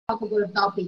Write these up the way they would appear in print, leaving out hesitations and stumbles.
topic.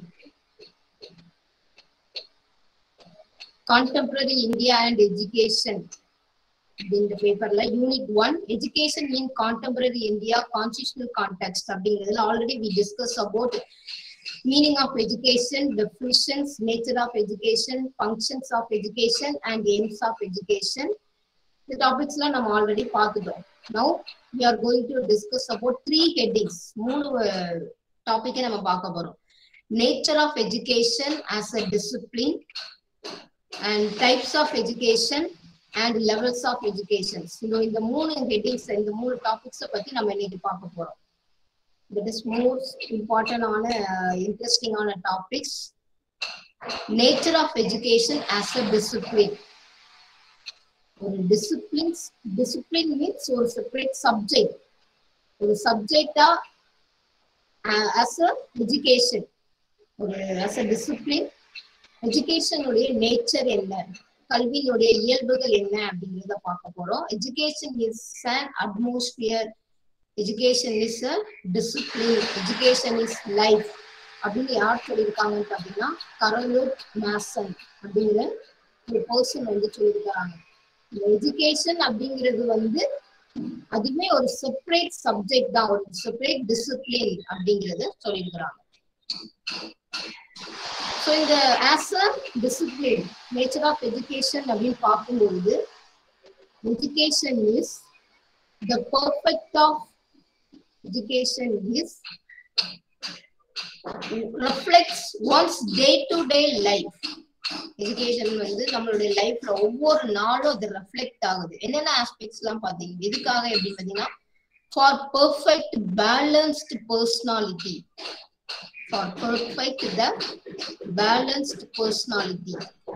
Contemporary India and Education. In the paper, Unit 1, Education in Contemporary India, Constitutional Context. Already we discussed about meaning of education, definitions, nature of education, functions of education, and aims of education. The topics we already பார்த்துட்டோம். Now we are going to discuss about 3 headings. 3 topic நம்ம பார்க்க போறோம். Nature of education as a discipline, and types of education and levels of education. So இந்த 3 headings, இந்த 3 topics பத்தி நம்ம இன்னைக்கு பார்க்க போறோம். That is most important on interesting on topics. Nature of education as a discipline. Discipline means a separate subject. The subject as a education. As a discipline, education nature enna, kalviyoda iyalbugal enna அப்படிங்கறத பார்க்க போறோம். Education is an atmosphere. Education is a discipline. Education is life. அப்படின்னு யார் சொல்லியிருக்காங்கன்னு பார்த்தீங்கன்னா கரோலோட் Mason அப்படிங்கிற ஒரு person சொல்லியிருக்காங்க. எஜுகேஷன் அப்படிங்கிறது அதுவுமே ஒரு செப்பரேட் சப்ஜெக்ட் தான், ஒரு செப்பரேட் டிசிப்ளின் அப்படிங்கறத சொல்லியிருக்கிறாங்க. ஸோ இந்த as a discipline nature of education அப்படின்னு பார்க்கும்போது education is the perfect of education is reflects one's day-to-day life. Education நம்மளுடைய லைஃப்ல ஒவ்வொரு நாளும் அது ரெஃப்ளெக்ட் ஆகுது. என்னென்ன ஆஸ்பெக்ட்ஸ் எல்லாம் பாத்தீங்க, எதுக்காக எப்படி பாத்தீங்கன்னா for perfect balanced personality. For perfect the balanced personality.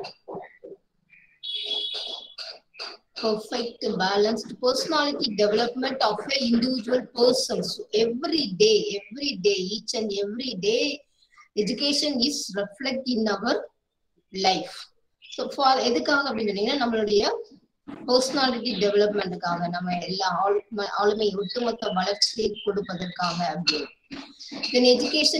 Perfect balanced personality development of a individual person. So every day, each and every day, education is reflect in our life. So for எதுக்காக அப்படின்னா நம்மளுடைய personality developmentக்காக, நம்ம எல்லா ஆளுமை ஒட்டுமொத்த வளர்ச்சியை கொடுப்பதற்காக அப்படி. Then education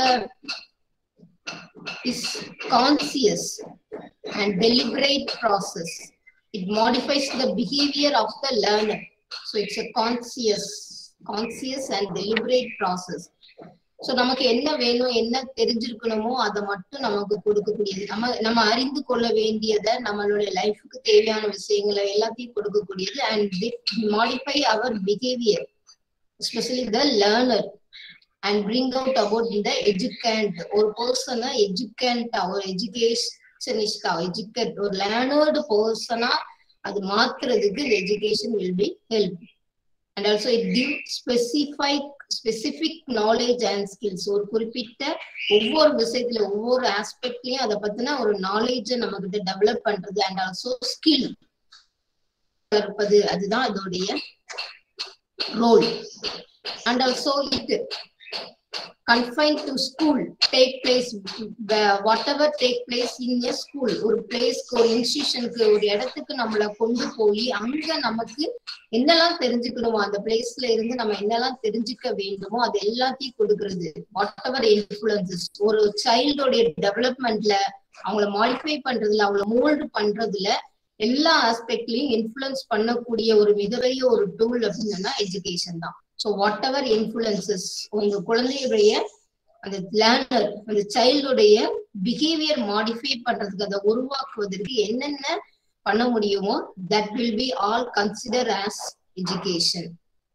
is conscious and deliberate process. It modifies the behavior of the learner. So it's a conscious and deliberate process. So நமக்கு என்ன வேணும், என்ன தெரிஞ்சிருக்கணுமோ அதை மட்டும் நமக்கு கொடுக்கக்கூடியது. நம்ம அறிந்து கொள்ள வேண்டியதை, நம்மளுடைய லைஃபுக்கு தேவையான விஷயங்களை எல்லாத்தையும் கொடுக்கக்கூடியது. And it modify our behavior, especially the learner, and bring out about the educant. ஒரு பர்சனை எஜுகண்ட், ஒரு எஜுகேஷனிஸ்டா, எஜுகேட், ஒரு லேர்னர்டு பர்சனா அது மாத்துறதுக்கு education will be help. And also it give specific knowledge and skills. ஒரு குறிப்பிட்ட ஒவ்வொரு விஷயத்துல ஒவ்வொரு ஆஸ்பெக்ட்லயும் அதை பத்தின ஒரு நாலேஜ் நம்ம கிட்ட டெவலப் பண்றது. அண்ட் ஆல்சோ ஸ்கில் வளர்ப்பது, அதுதான் அதோடைய role. And also it confined to school, take place, whatever take place in a school. ஒரு பிளேஸ்க்கு, ஒரு இன்ஸ்டிடியூஷனுக்கு, ஒரு இடத்துக்கு நம்மள கொண்டு போய் அங்க நமக்கு என்னெல்லாம் தெரிஞ்சுக்கணுமோ, அந்த பிளேஸ்ல இருந்து நம்ம என்னெல்லாம் தெரிஞ்சுக்க வேண்டுமோ அது எல்லாத்தையும் கொடுக்கறது. whatever influences ஒரு சைல்டோடைய டெவலப்மெண்ட்ல, அவங்கள மாடிஃபை பண்றதுல, அவங்கள மோல்டு பண்றதுல எல்லா ஆஸ்பெக்ட்லயும் இன்ஃபுளுன்ஸ் பண்ணக்கூடிய ஒரு மிகப்பெரிய ஒரு டூல் அப்படின்னா எஜுகேஷன் தான். So whatever influences உங்க குழந்தையுடைய அந்த லேர்னர், அந்த சைல்டுடைய பிஹேவியர் மாடிஃபை பண்றதுக்கு, அதை உருவாக்குவதற்கு என்னென்ன பண்ண முடியுமோ that will be all considered as education.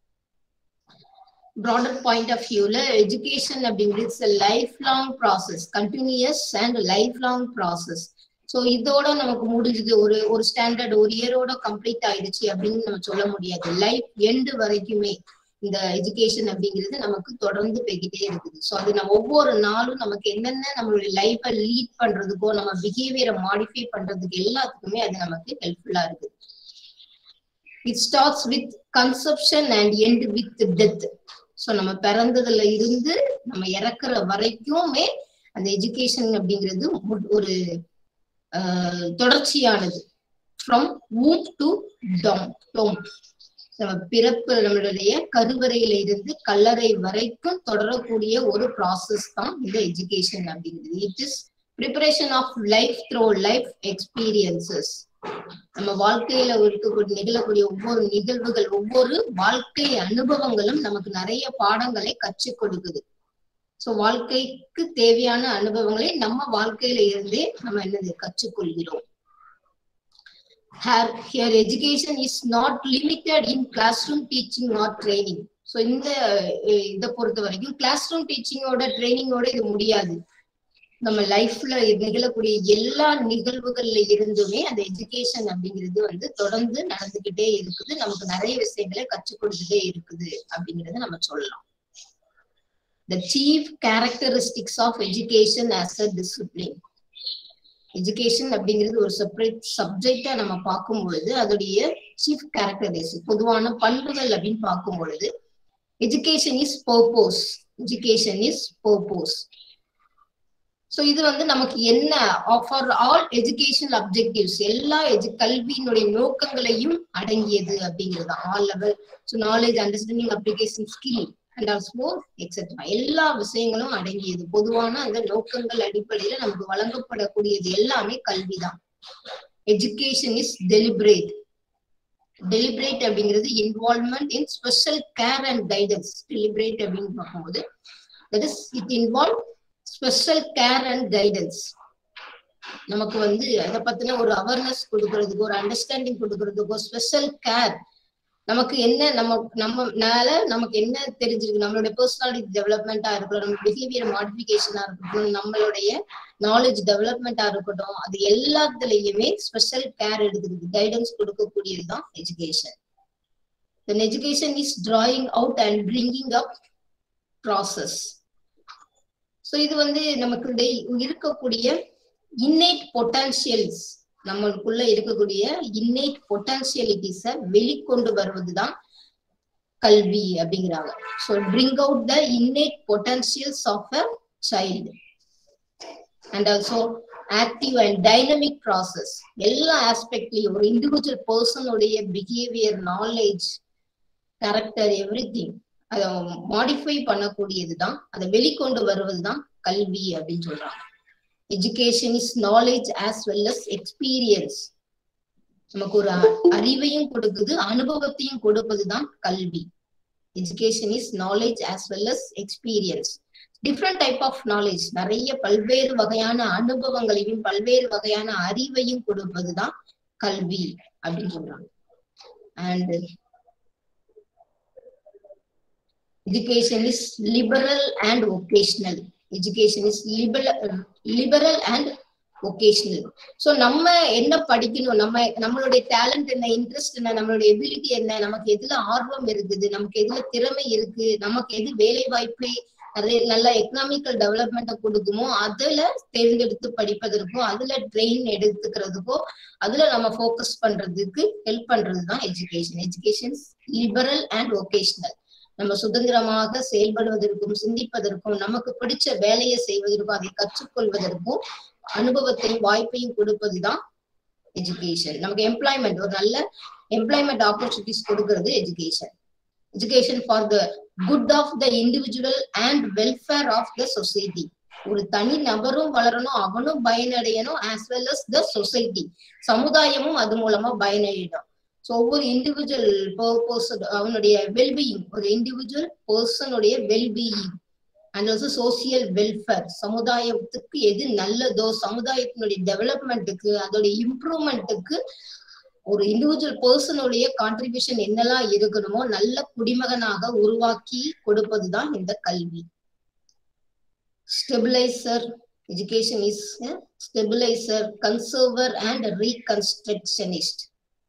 Broader point of view ல education அப்படிங்கிறது a lifelong process, continuous and lifelong process. So இதோட நமக்கு முடிஞ்சது, ஒரு ஸ்டாண்டர்ட் ஒரு இயரோட கம்ப்ளீட் ஆயிடுச்சு அப்படின்னு நம்ம சொல்ல முடியாது. லைஃப் எண்டு வரைக்குமே இந்த எஜுகேஷன் அப்படிங்கிறது நமக்கு தொடர்ந்து போய்கிட்டே இருக்குது. ஸோ அது நம்ம ஒவ்வொரு நாளும் நமக்கு என்னென்ன நம்மளுடைய லைஃபை லீட் பண்றதுக்கோ, நம்ம பிஹேவியரை மாடிஃபை பண்றதுக்கு எல்லாத்துக்குமே அது நமக்கு ஹெல்ப்ஃபுல்லா இருக்குது. It starts with conception and end with death. So நம்ம பிறந்ததுல இருந்து நம்ம இறக்குற வரைக்குமே அந்த எஜுகேஷன் அப்படிங்கிறது ஒரு தொடர்ச்சியானது. From womb to tomb. நம்ம பிறப்பு நம்மளுடைய கருவறையில இருந்து கல்லறை வரைக்கும் தொடரக்கூடிய ஒரு ப்ராசஸ் தான் இந்த எஜுகேஷன் அப்படிங்கிறது. It is preparation of life through life experiences. நம்ம வாழ்க்கையில நிகழக்கூடிய ஒவ்வொரு நிகழ்வுகள், ஒவ்வொரு வாழ்க்கை அனுபவங்களும் நமக்கு நிறைய பாடங்களை கற்றுக் கொடுக்குது. சோ வாழ்க்கைக்கு தேவையான அனுபவங்களை நம்ம வாழ்க்கையில இருந்தே நம்ம என்னது கற்றுக்கொள்கிறோம். Here education is not limited in classroom teaching or training. So இத பொறுத்த வரைக்கும் கிளாஸ் ரூம் டீச்சிங்கோட ட்ரைனிங்கோட இது முடியாது. நம்ம லைஃப்ல நிகழக்கூடிய எல்லா நிகழ்வுகள்ல இருந்துமே அந்த எஜுகேஷன் அப்படிங்கிறது தொடர்ந்து நடந்துகிட்டே இருக்குது. நமக்கு நிறைய விஷயங்களை கற்றுக் கொடுத்துட்டே இருக்குது அப்படிங்கறத நம்ம சொல்லலாம். The chief characteristics of education as a discipline. Education அப்படிங்கிறது ஒரு செப்பரேட் சப்ஜெக்டா நம்ம பார்க்கும் பொழுது அதோடைய சீஃப் கேரக்டரிஸ்டிக் பொதுவான பண்புகள் அப்படின்னு பார்க்கும் பொழுது education is purpose. Education is purpose. So இது நமக்கு என்ன ஃபார் ஆல் எஜுகேஷனல் அப்ஜெக்டிவ்ஸ், எல்லா கல்வியினுடைய நோக்கங்களையும் அடங்கியது அப்படிங்கிறது all level. So knowledge, understanding, application, skill and also etcetera எல்லா விஷயங்களும் அடங்கியது. பொதுவான அந்த நோக்கங்கள் அடிப்படையில நமக்கு வழங்கப்படக்கூடியது எல்லாமே கல்விதான். Education is deliberate. டெலிபரேட் அப்படிங்கிறது involvement in special care and guidance. Deliberate அப்படின்னு பார்க்கும்போது that is it involve special care and guidance. நமக்கு அதை பத்தின ஒரு அவேர்னஸ் கொடுக்கறதுக்கு, ஒரு அண்டர்ஸ்டாண்டிங் கொடுக்கறதுக்கு, ஒரு ஸ்பெஷல் கேர். நமக்கு என்ன நமக்கு என்ன தெரிஞ்சிருக்கு, நம்மளுடைய பர்சனாலிட்டி டெவலப்மெண்டா இருக்கட்டும், நம்ம பிஹேவியர் மாடிஃபிகேஷனா இருக்கட்டும், நம்மளுடைய நாலேஜ் டெவலப்மெண்டா இருக்கட்டும், அது எல்லாத்துலயுமே ஸ்பெஷல் கேர் எடுத்துக்கிறது, கைடன்ஸ் கொடுக்கக்கூடியதுதான் education. Then education is drawing out and bringing up process. So இது நமக்கு இருக்கக்கூடிய இன்னேட் பொட்டன்ஷியல்ஸ், நம்மளுக்குள்ள இருக்கக்கூடிய இன்னேட் பொட்டன்ஷியலிட்டிஸை வெளிக்கொண்டு வருவதுதான் கல்வி அப்படிங்கிறாங்க. So bring out the innate potentials of a child and also active and dynamic process. எல்லா ஆஸ்பெக்ட்லயும் ஒரு இண்டிவிஜுவல் பர்சனுடைய பிஹேவியர், நாலேஜ், கேரக்டர், எவ்ரிதிங் அதை மாடிஃபை பண்ணக்கூடியதுதான், அதை வெளிக்கொண்டு வருவதுதான் கல்வி அப்படின்னு சொல்றாங்க. Education is knowledge as well as experience. நமக்கு ஒரு அறிவையும் கொடுக்குது, அனுபவத்தையும் கொடுப்பதுதான் கல்வி. Education is knowledge as well as experience. Different type of knowledge, நிறைய பல்வேறு வகையான அனுபவங்களையும் பல்வேறு வகையான அறிவையும் கொடுப்பதுதான் கல்வி அப்படின்னு சொல்றாங்க. And education is liberal and vocational. Education is liberal and vocational. So நம்ம என்ன படிக்கணும், நம்மளுடைய டேலண்ட் என்ன, இன்ட்ரெஸ்ட் என்ன, நம்மளுடைய எபிலிட்டி என்ன, நமக்கு எதுல ஆர்வம் இருக்குது, நமக்கு எதுல திறமை இருக்கு, நமக்கு எது வேலை வாய்ப்பை நல்ல எக்கனாமிக்கல் டெவலப்மெண்ட்டை கொடுக்குமோ அதுல தேர்ந்தெடுத்து படிப்பதற்கோ, அதுல ட்ரெயின் எடுத்துக்கிறதுக்கோ, அதுல நம்ம ஃபோக்கஸ் பண்றதுக்கு ஹெல்ப் பண்றதுதான் education. Education liberal and vocational. நம்ம சுதந்திரமாக செயல்படுவதற்கும், சிந்திப்பதற்கும், நமக்கு பிடிச்ச வேலையை செய்வதற்கும், அதை கற்றுக்கொள்வதற்கும் அனுபவத்தையும் வாய்ப்பையும் கொடுப்பதுதான் எஜுகேஷன். நமக்கு எம்ப்ளாய்மெண்ட், ஒரு நல்ல எம்ப்ளாய்மெண்ட் ஆப்பர்ச்சுனிட்டிஸ் கொடுக்கிறது education. Education for the good of the individual and welfare of the society. ஒரு தனி நபரும் வளரணும், அவனும் பயனடையணும், as well as the society, சமுதாயமும் அது மூலமா பயனடையணும். ஸோ ஒவ்வொரு இண்டிவிஜுவல் பர்சன் அவனுடைய வெல்பீயிங், ஒரு இண்டிவிஜுவல் பர்சனுடைய wellbeing and also social welfare, சமுதாயத்துக்கு எது நல்லதோ, சமுதாயத்தினுடைய டெவலப்மெண்ட்டுக்கு, அதோடைய இம்ப்ரூவ்மெண்ட்டுக்கு ஒரு இண்டிவிஜுவல் பர்சனுடைய கான்ட்ரிபியூஷன் என்னெல்லாம் இருக்கணுமோ நல்ல குடிமகனாக உருவாக்கி கொடுப்பதுதான் இந்த கல்வி. Stabiliser. Education is stabiliser, conserver and reconstructionist.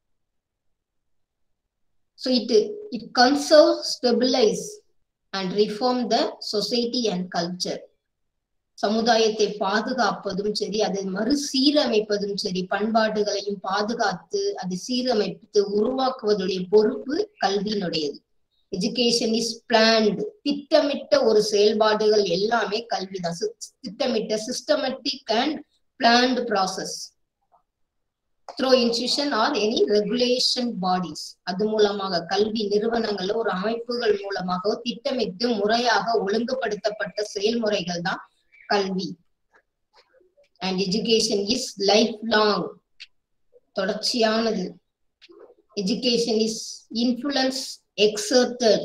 So it conserve, stabilize and reform the society and culture. சமுதாயத்தை பாதுகாப்பதும் சரி, அதை மறுசீரமைப்பதும் சரி, பண்பாடுகளையும் பாதுகாத்து அதை சீரமைத்து உருவாக்குவதுடைய பொறுப்பு கல்வியினுடையது. Education is planned. திட்டமிட்ட ஒரு செயல்பாடுகள் எல்லாமே கல்விதான். திட்டமிட்ட systematic and planned process. through institution or any regulation bodies. அது மூலமாக கல்வி நிறுவனங்கள் ஒரு அமைப்புகள் மூலமாக திட்டமிட்டு முறையாக ஒழுங்குபடுத்தப்பட்ட செயல்முறைகள் தான் கல்வி. And education is lifelong, தொடர்ச்சியானது. Education is influence exerted.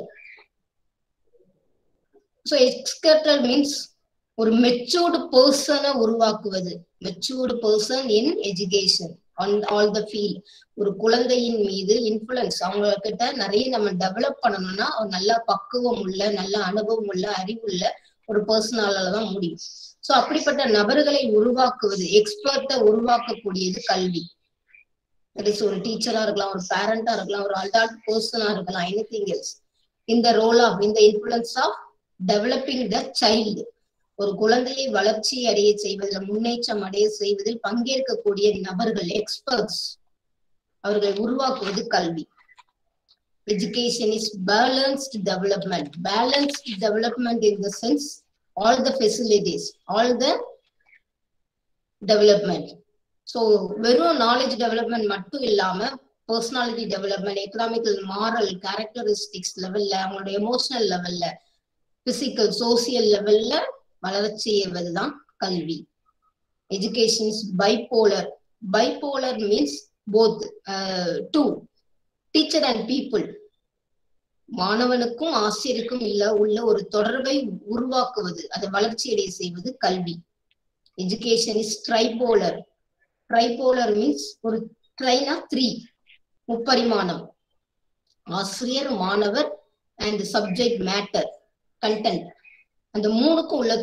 So exerted means ஒரு matured person உருவாக்குவது. Matured person in education on all the field. ஒரு குழந்தையின் மீது இன்ஃபுளுன்ஸ், அவங்க கிட்ட நிறைய நம்ம டெவலப் பண்ணணும்னா ஒரு நல்ல பக்குவம் உள்ள, நல்ல அனுபவம் உள்ள, அறிவுள்ள ஒரு பர்சனால தான் முடியும். சோ அப்படிப்பட்ட நபர்களை உருவாக்குவது, எக்ஸ்பர்ட்டை உருவாக்கக்கூடியது கல்வி. ஒரு டீச்சரா இருக்கலாம், ஒரு பேரண்டா இருக்கலாம், ஒரு அடல்ட் பர்சனா இருக்கலாம், எனிதிங் எல்ஸ். இந்த ரோல் ஆஃப், இந்த influence of developing the child, ஒரு குழந்தையை வளர்ச்சி அடைய செய்வதில், முன்னேற்றம் அடைய செய்வதில் பங்கேற்கக்கூடிய நபர்கள், எக்ஸ்பர்ட்ஸ், அவர்களை உருவாக்குவது கல்வி. Education is balanced development. Balanced development in the sense all the facilities, all the development. So வெறும் knowledge development மட்டும் இல்லாம personality development, economical, moral, characteristics லெவல்ல, அவங்களோட எமோஷனல் லெவல்ல, பிசிக்கல், சோசியல் லெவல்ல வளர்ச்சி செய்வதுதான் கல்வி. Education is bipolar. Bipolar means both, two, teacher and people. மாணவனுக்கும் ஆசிரியருக்கும் உள்ள ஒரு தொடர்பை உருவாக்குவது, அதை வளர்ச்சியடைய செய்வது கல்வி. Education is tripolar. Tripolar means ஒரு ட்ரைனா 3, முப்பரிமாணம். ஆசிரியர், மாணவர் and subject matter, content. அந்த மூணுக்கும் உள்ள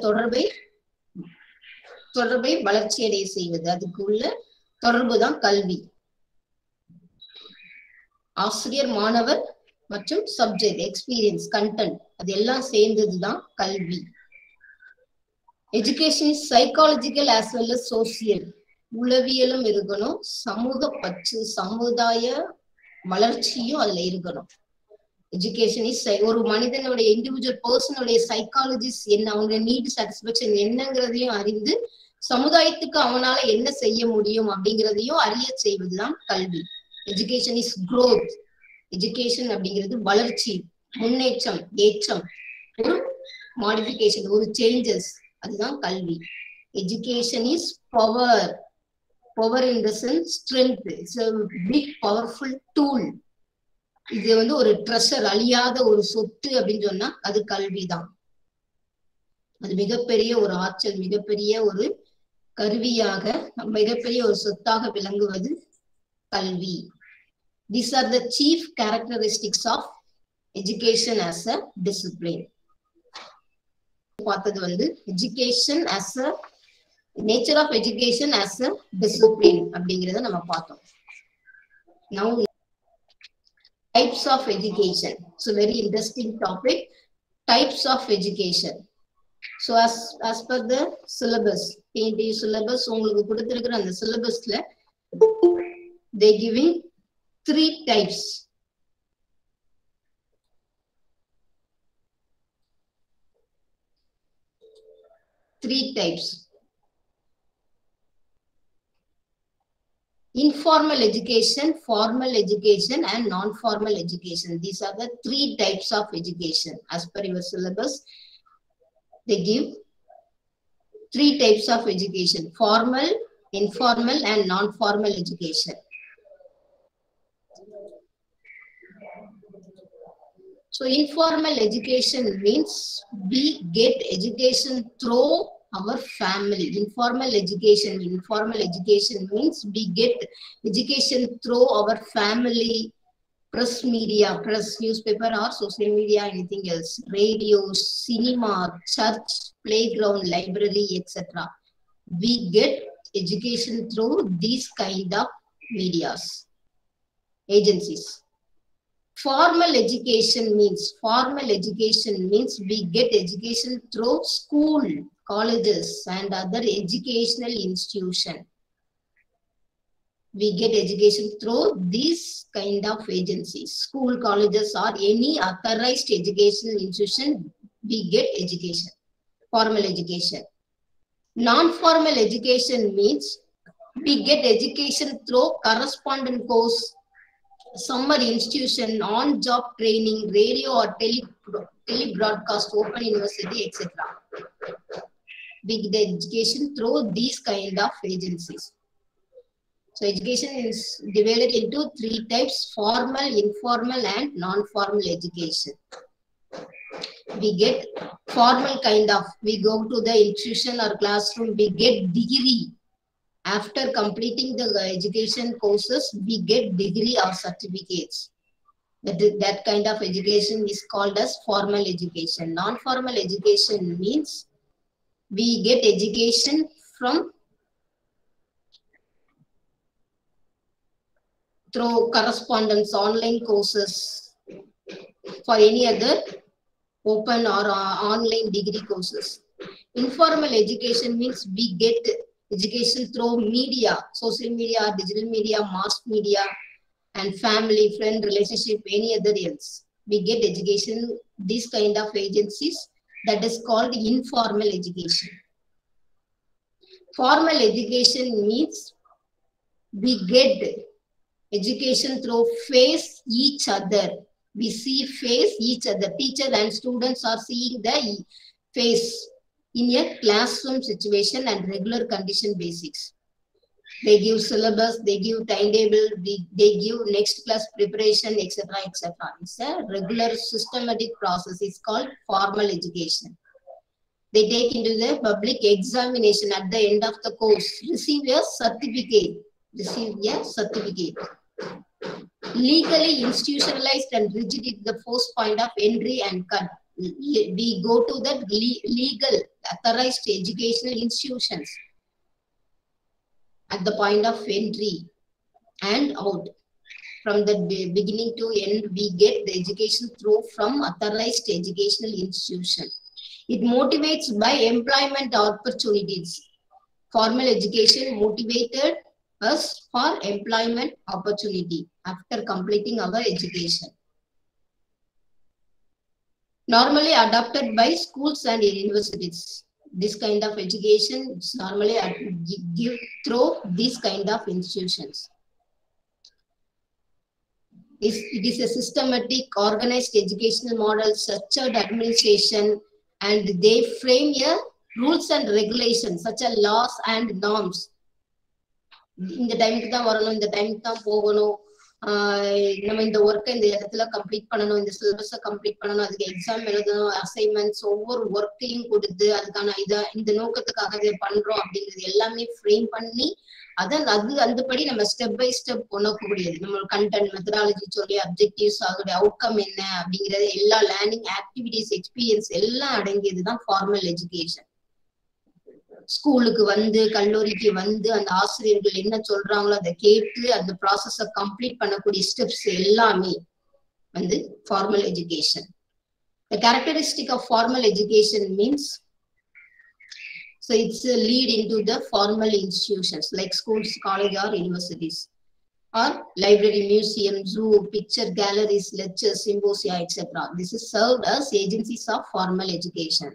தொடர்பை வளர்ச்சியடைய செய்வது, அதுக்கு உள்ள தொடர்பு தான் கல்வி. ஆசிரியர், மாணவர் மற்றும் சப்ஜெக்ட், எக்ஸ்பீரியன்ஸ், கண்டென்ட், அது எல்லாம் சேர்ந்ததுதான் கல்வி. Education is psychological as well as social. உளவியலும் இருக்கணும், சமூக பற்று, சமுதாய வளர்ச்சியும் அதுல இருக்கணும். எஜுகேஷன் இஸ் ஒரு மனிதனுடைய இண்டிவிஜுவல் பர்சனுடைய சைக்காலஜிஸ் என்ன, அவங்க நீட் சாட்டிஸ்பேக்ஷன் என்னங்கிறதையும் அறிந்து சமுதாயத்துக்கு அவனால என்ன செய்ய முடியும் அப்படிங்கிறதையும் அறிய செய்வதுதான் கல்வி. Education is growth. எஜுகேஷன் அப்படிங்கிறது வளர்ச்சி, முன்னேற்றம், ஏற்றம், ஒரு மாடிஃபிகேஷன், ஒரு சேஞ்சஸ், அதுதான் கல்வி. Education is power. Power in the sense strength. It's a big powerful tool. இது ஒரு ட்ரெஷர், அழியாத ஒரு சொத்து அப்படின்னு சொன்னா அது கல்விதான். அது மிகப்பெரிய ஒரு ஆற்றல், மிகப்பெரிய ஒரு கருவியாக, மிகப்பெரிய ஒரு சொத்தாக விளங்குவது கல்வி. These are the chief characteristics of education as a discipline. பார்த்தது education as a nature of education as a discipline அப்படிங்கறத நம்ம பார்த்தோம். Now types of education. So very interesting topic. Types of education. So as per the syllabus, TNT syllabus உங்களுக்கு கொடுத்திருக்கிற அந்த syllabusல they giving 3 types. Informal education, formal education and non-formal education. These are the 3 types of education. As per your syllabus, they give 3 types of education: formal, informal and non-formal education. So informal education means we get education through our family. Informal education means we get education through our family, press media, press, newspaper or social media, anything else, radio, cinema, church, playground, library, etc. We get education through these kind of medias, agencies. Formal education means we get education through school, colleges and other educational institution. We get education through these kind of agencies, school, colleges or any authorized educational institution. We get education, formal education. Non-formal education means We get education through correspondence course, summer institution, on-job training, radio or tele-broadcast, open university, etc. We get education through these kind of agencies. So education is divided into 3 types: formal, informal, and non-formal education. We get formal kind of, we go to the institution or classroom, we get degree. After completing the education courses, we get degree or certificates. That kind of education is called as formal education. Non-formal education means we get education from through correspondence, online courses, for any other open or online degree courses. Informal education means we get education through media, social media, digital media, mass media, and family, friend, relationship, any other else. We get education, these kind of agencies, that is called informal education. Formal education means we get education through face each other. We see face each other. Teacher and students are seeing the face in a classroom situation and regular condition basics. They give syllabus, they give timetable, they give next class preparation, etc., etc. It's a regular systematic process. It's called formal education. They take into the public examination at the end of the course, receive a certificate. Legally institutionalized and rigid is the first point of entry and cut. We go to the legal authorized educational institutions at the point of entry and out. From the beginning to end, we get the education through from authorized educational institution. It motivates by employment opportunities. Formal education motivated us for employment opportunity after completing our education. Normally adopted by schools and universities. This kind of education is normally given through these kind of institutions. It is a systematic, organized educational model, structured administration, and they frame a rules and regulations such as laws and norms. In the time தான் வரணும், இந்த time தான் போகணும், நம்ம இந்த ஒர்க்கை இந்த இடத்துல கம்ப்ளீட் பண்ணணும், இந்த சிலபஸை கம்ப்ளீட் பண்ணணும், அதுக்கு எக்ஸாம் எழுதணும், அசைன்மெண்ட்ஸ் ஒவ்வொரு ஒர்க்கையும் கொடுத்து அதுக்கான இந்த நோக்கத்துக்காக இதை பண்றோம் அப்படிங்கிறது எல்லாமே ஃப்ரேம் பண்ணி அதுபடி நம்ம ஸ்டெப் பை ஸ்டெப் பண்ணக்கூடியது. நம்ம கண்டென்ட், மெத்தடாலஜி சொல்லி அப்ஜெக்டிவ்ஸ், அதோட அவுட்கம் என்ன அப்படிங்கிறது எல்லா லேர்னிங் ஆக்டிவிட்டிஸ், எக்ஸ்பீரியன்ஸ் எல்லாம் அடங்கியதுதான் ஃபார்மல் எஜுகேஷன். ஸ்கூலுக்கு வந்து கல்லூரிக்கு வந்து அந்த ஆசிரியர்கள் என்ன சொல்றாங்களோ அதை கேட்டு அந்த ப்ராசஸ கம்ப்ளீட் பண்ணக்கூடிய ஸ்டெப்ஸ் எல்லாமே வந்து formal education. The characteristic of formal education means, so it's a lead into the formal institutions like schools, college or universities, or library, museum, zoo, picture galleries, lectures, symposia, etc. This is served as agencies of formal education.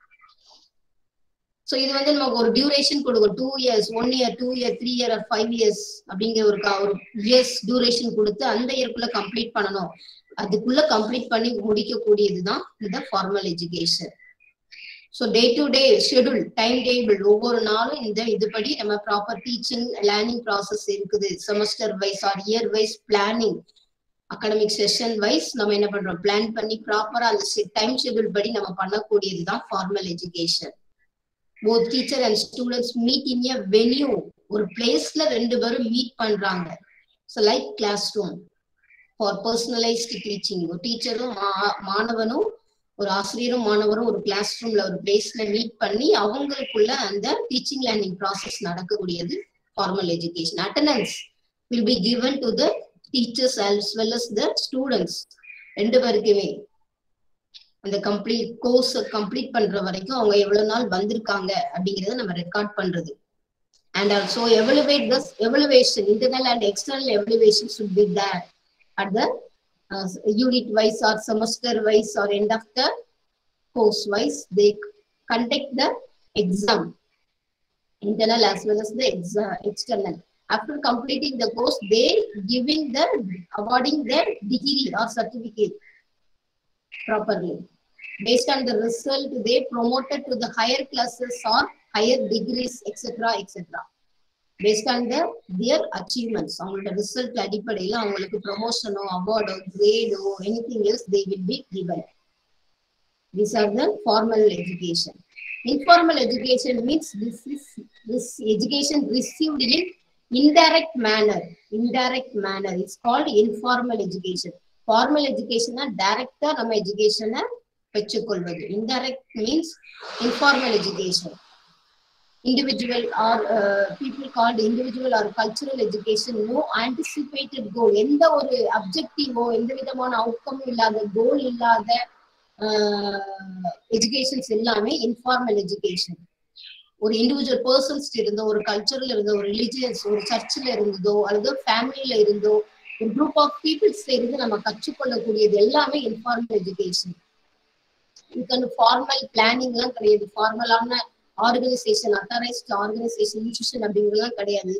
So இது வந்து நமக்கு ஒரு duration கொடுக்கும். 2 years, 1 year, 2 year, 3 year or 5 years அப்படிங்கிற ஒரு years duration கொடுத்து அந்த இயர்க்குள்ள complete பண்ணணும், அதுக்குள்ள கம்ப்ளீட் பண்ணி முடிக்கக்கூடியதுதான் இந்த formal education. So day to day schedule, time table, ஒவ்வொரு நாளும் இந்த இதுபடி நம்ம ப்ராப்பர் டீச்சிங் லேர்னிங் ப்ராசஸ் இருக்குது. Semester wise or year wise planning, academic session wise நம்ம என்ன பண்றோம், பிளான் பண்ணி ப்ராப்பரா அந்த டைம் ஷெடியூல் படி நம்ம பண்ணக்கூடியதுதான் formal education. Both teacher and students meet in a venue, ஒரு பிளேஸ்ல ரெண்டு பேரும் மீட் பண்றாங்க. So like classroom for personalized teaching. ஒரு டீச்சரும் மாணவனும், ஒரு ஆசிரியரும் மாணவரும் ஒரு கிளாஸ் ரூம்ல ஒரு பிளேஸ்ல மீட் பண்ணி அவங்களுக்குள்ள அந்த டீச்சிங் லேர்னிங் ப்ராசஸ் நடக்கக்கூடியது formal education. Attendance will be given to the teachers as well as the students. ரெண்டு பேருக்குமே அந்த கம்ப்ளீட் கோர்ஸ் கம்ப்ளீட் பண்ற வரைக்கும் அவங்க எவ்வளவு நாள் வந்திருக்காங்க அப்படிங்கறத நம்ம ரெக்கார்ட் பண்றது. And also evaluation, internal and external evaluation should be there at the unit wise or semester wise or end of the course wise. They conduct the exam. internal as well as the external. After completing the course, they awarding their degree or certificate properly. Based on the result, they promoted to the higher classes or higher degrees, etc., etc. Based on their achievements, அவங்களோட result அடிப்படையில் அவங்களுக்கு ப்ரொமோஷனோ அவார்டோ கிரேடோ anything else they will be given. These are the formal education. Informal education means this education received in indirect manner. It's called informal education. Formal education na direct நம்ம education பெற்றுக்கொள்வது. Indirect means informal education. Individual or people called individual or cultural education, no anticipated goal, எந்த ஒரு அப்ஜெக்டிவோ எந்த விதமான outcome இல்லாத கோல் இல்லாத educations எல்லாமே informal education. ஒரு இண்டிவிஜுவல் பர்சன்ஸ் இருந்தோ, ஒரு கல்ச்சர்ல இருந்தோ, ஒரு ரிலிஜியன்ஸ், ஒரு சர்ச்சில் இருந்ததோ அல்லது ஃபேமிலியில இருந்தோ, ஒரு குரூப் ஆஃப் பீப்புள்ஸ் இருந்து நம்ம கற்றுக்கொள்ளக்கூடியது எல்லாமே இன்ஃபார்மல் எஜுகேஷன். இதுக்கு ஃபார்மல் பிளானிங் எல்லாம் கிடையாது. ஃபார்மலான ஆர்கனைசேஷன், அத்தாரைஸ்ட் ஆர்கனைசேஷன், இன்ஸ்டிடியூஷன் அப்படிங்கிறதுலாம் கிடையாது.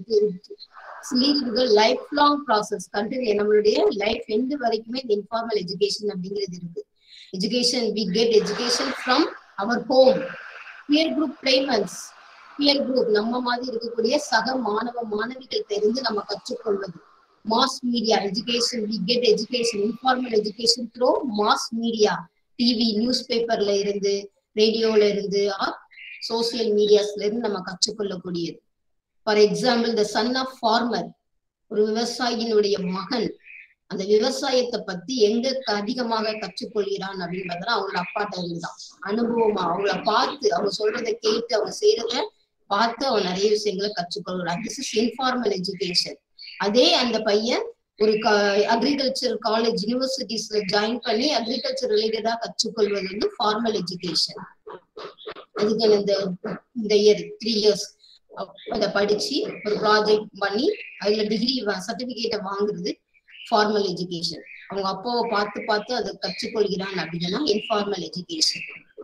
இது லைஃப் லாங் ப்ராசஸ். கண்டினியூ நம்மளுடைய லைஃப் எண்டு வரைக்குமே இந்த இன்ஃபார்மல் எஜுகேஷன் அப்படிங்கிறது இருக்கு. Education, we get education from our home. Peer group payments, peer group நம்ம மாதிரி இருக்கக்கூடிய சக மாணவிகள் இருந்து நம்ம கற்றுக்கொள்வது. Mass media education, we get education, informal education through mass media, TV, newspaperல இருந்து, ரேடியோல இருந்து, சோசியல் மீடியாஸ்ல இருந்து நம்ம கற்றுக்கொள்ளக்கூடியது. For example, the son of farmer, ஒரு விவசாயியினுடைய மகன் அந்த விவசாயத்தை பத்தி எங்க அதிகமாக கற்றுக்கொள்கிறான் அப்படின்னு பார்த்தா அவங்களோட அப்பாட்ட இருந்துதான். அனுபவமா அவங்கள பார்த்து, அவங்க சொல்றதை கேட்டு, அவங்க செய்யறத பார்த்து அவன் நிறைய விஷயங்களை கற்றுக்கொள்கிறான். This is informal education. அதே அந்த பையன் ஒரு அக்ரிகல்ச்சர் காலேஜ், யூனிவர்சிட்டிஸ்ல ஜாயின் பண்ணி அக்ரிகல்ச்சர் ரிலேட்டடா கற்றுக்கொள்வது வந்து ஃபார்மல் எஜுகேஷன். அதுக்கு இந்த இயர் 3 years அதை படிச்சு ஒரு ப்ராஜெக்ட் பண்ணி அதுல டிகிரி சர்டிபிகேட்டை வாங்குறது ஃபார்மல் எஜுகேஷன். அவங்க அப்பாவை பார்த்து அதை கற்றுக்கொள்கிறான் அப்படின்னா informal education.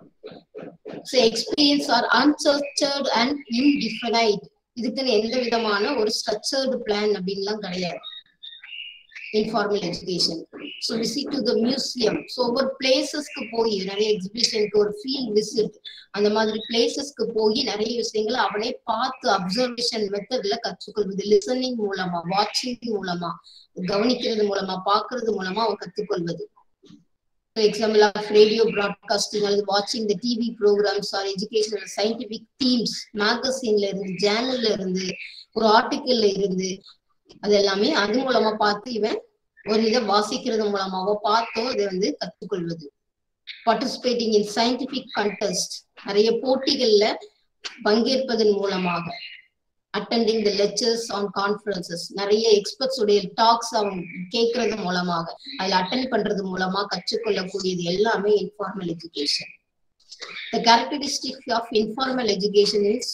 So experience are unstructured and indefinite. இதுக்குன்னு எந்த விதமான ஒரு ஸ்ட்ரக்சர்டு பிளான் அப்படின்லாம் கிடையாது informal education. So visit to the museum. So ஒவ்வொரு பிளேசஸ்க்கு போய் நிறைய எக்ஸிபிஷனுக்கு ஒரு ஃபீல்ட் விசிட், அந்த மாதிரி பிளேசஸ்க்கு போய் நிறைய விஷயங்களை அவனே பார்த்து அப்சர்வேஷன் மெத்தட்ல கற்றுக்கொள்வது. லிசனிங் மூலமா, வாட்சிங் மூலமா, கவனிக்கிறது மூலமா, பாக்குறது மூலமா அவன் கற்றுக்கொள்வது. எக்ஸாம்பிள் ஆஃப் ரேடியோ பிராட்காஸ்டிங் அல்லது வாட்சிங் the TV programmes or educational scientific themes, மேகசின்ல இருந்து, ஜேர்னல்ல இருந்து, ஒரு ஆர்டிக்கல்ல இருந்து, அது எல்லாமே அது மூலமா பார்த்து இவன் ஒரு இதை வாசிக்கிறது மூலமாவோ பார்த்தோ இதை வந்து கற்றுக்கொள்வது. பார்ட்டிசிபேட்டிங் இன் சயின்டிபிக் கண்டெஸ்ட், நிறைய போட்டிகள்ல பங்கேற்பதன் மூலமாக, attending the lectures on conferences, நிறைய எக்ஸ்பர்ட்ஸ் உடைய டாக்ஸ் அவங்க கேட்கறது மூலமாக, அதுல அட்டெண்ட் பண்றது மூலமா கற்றுக்கொள்ளக்கூடியது எல்லாமே informal education. The characteristic of informal education is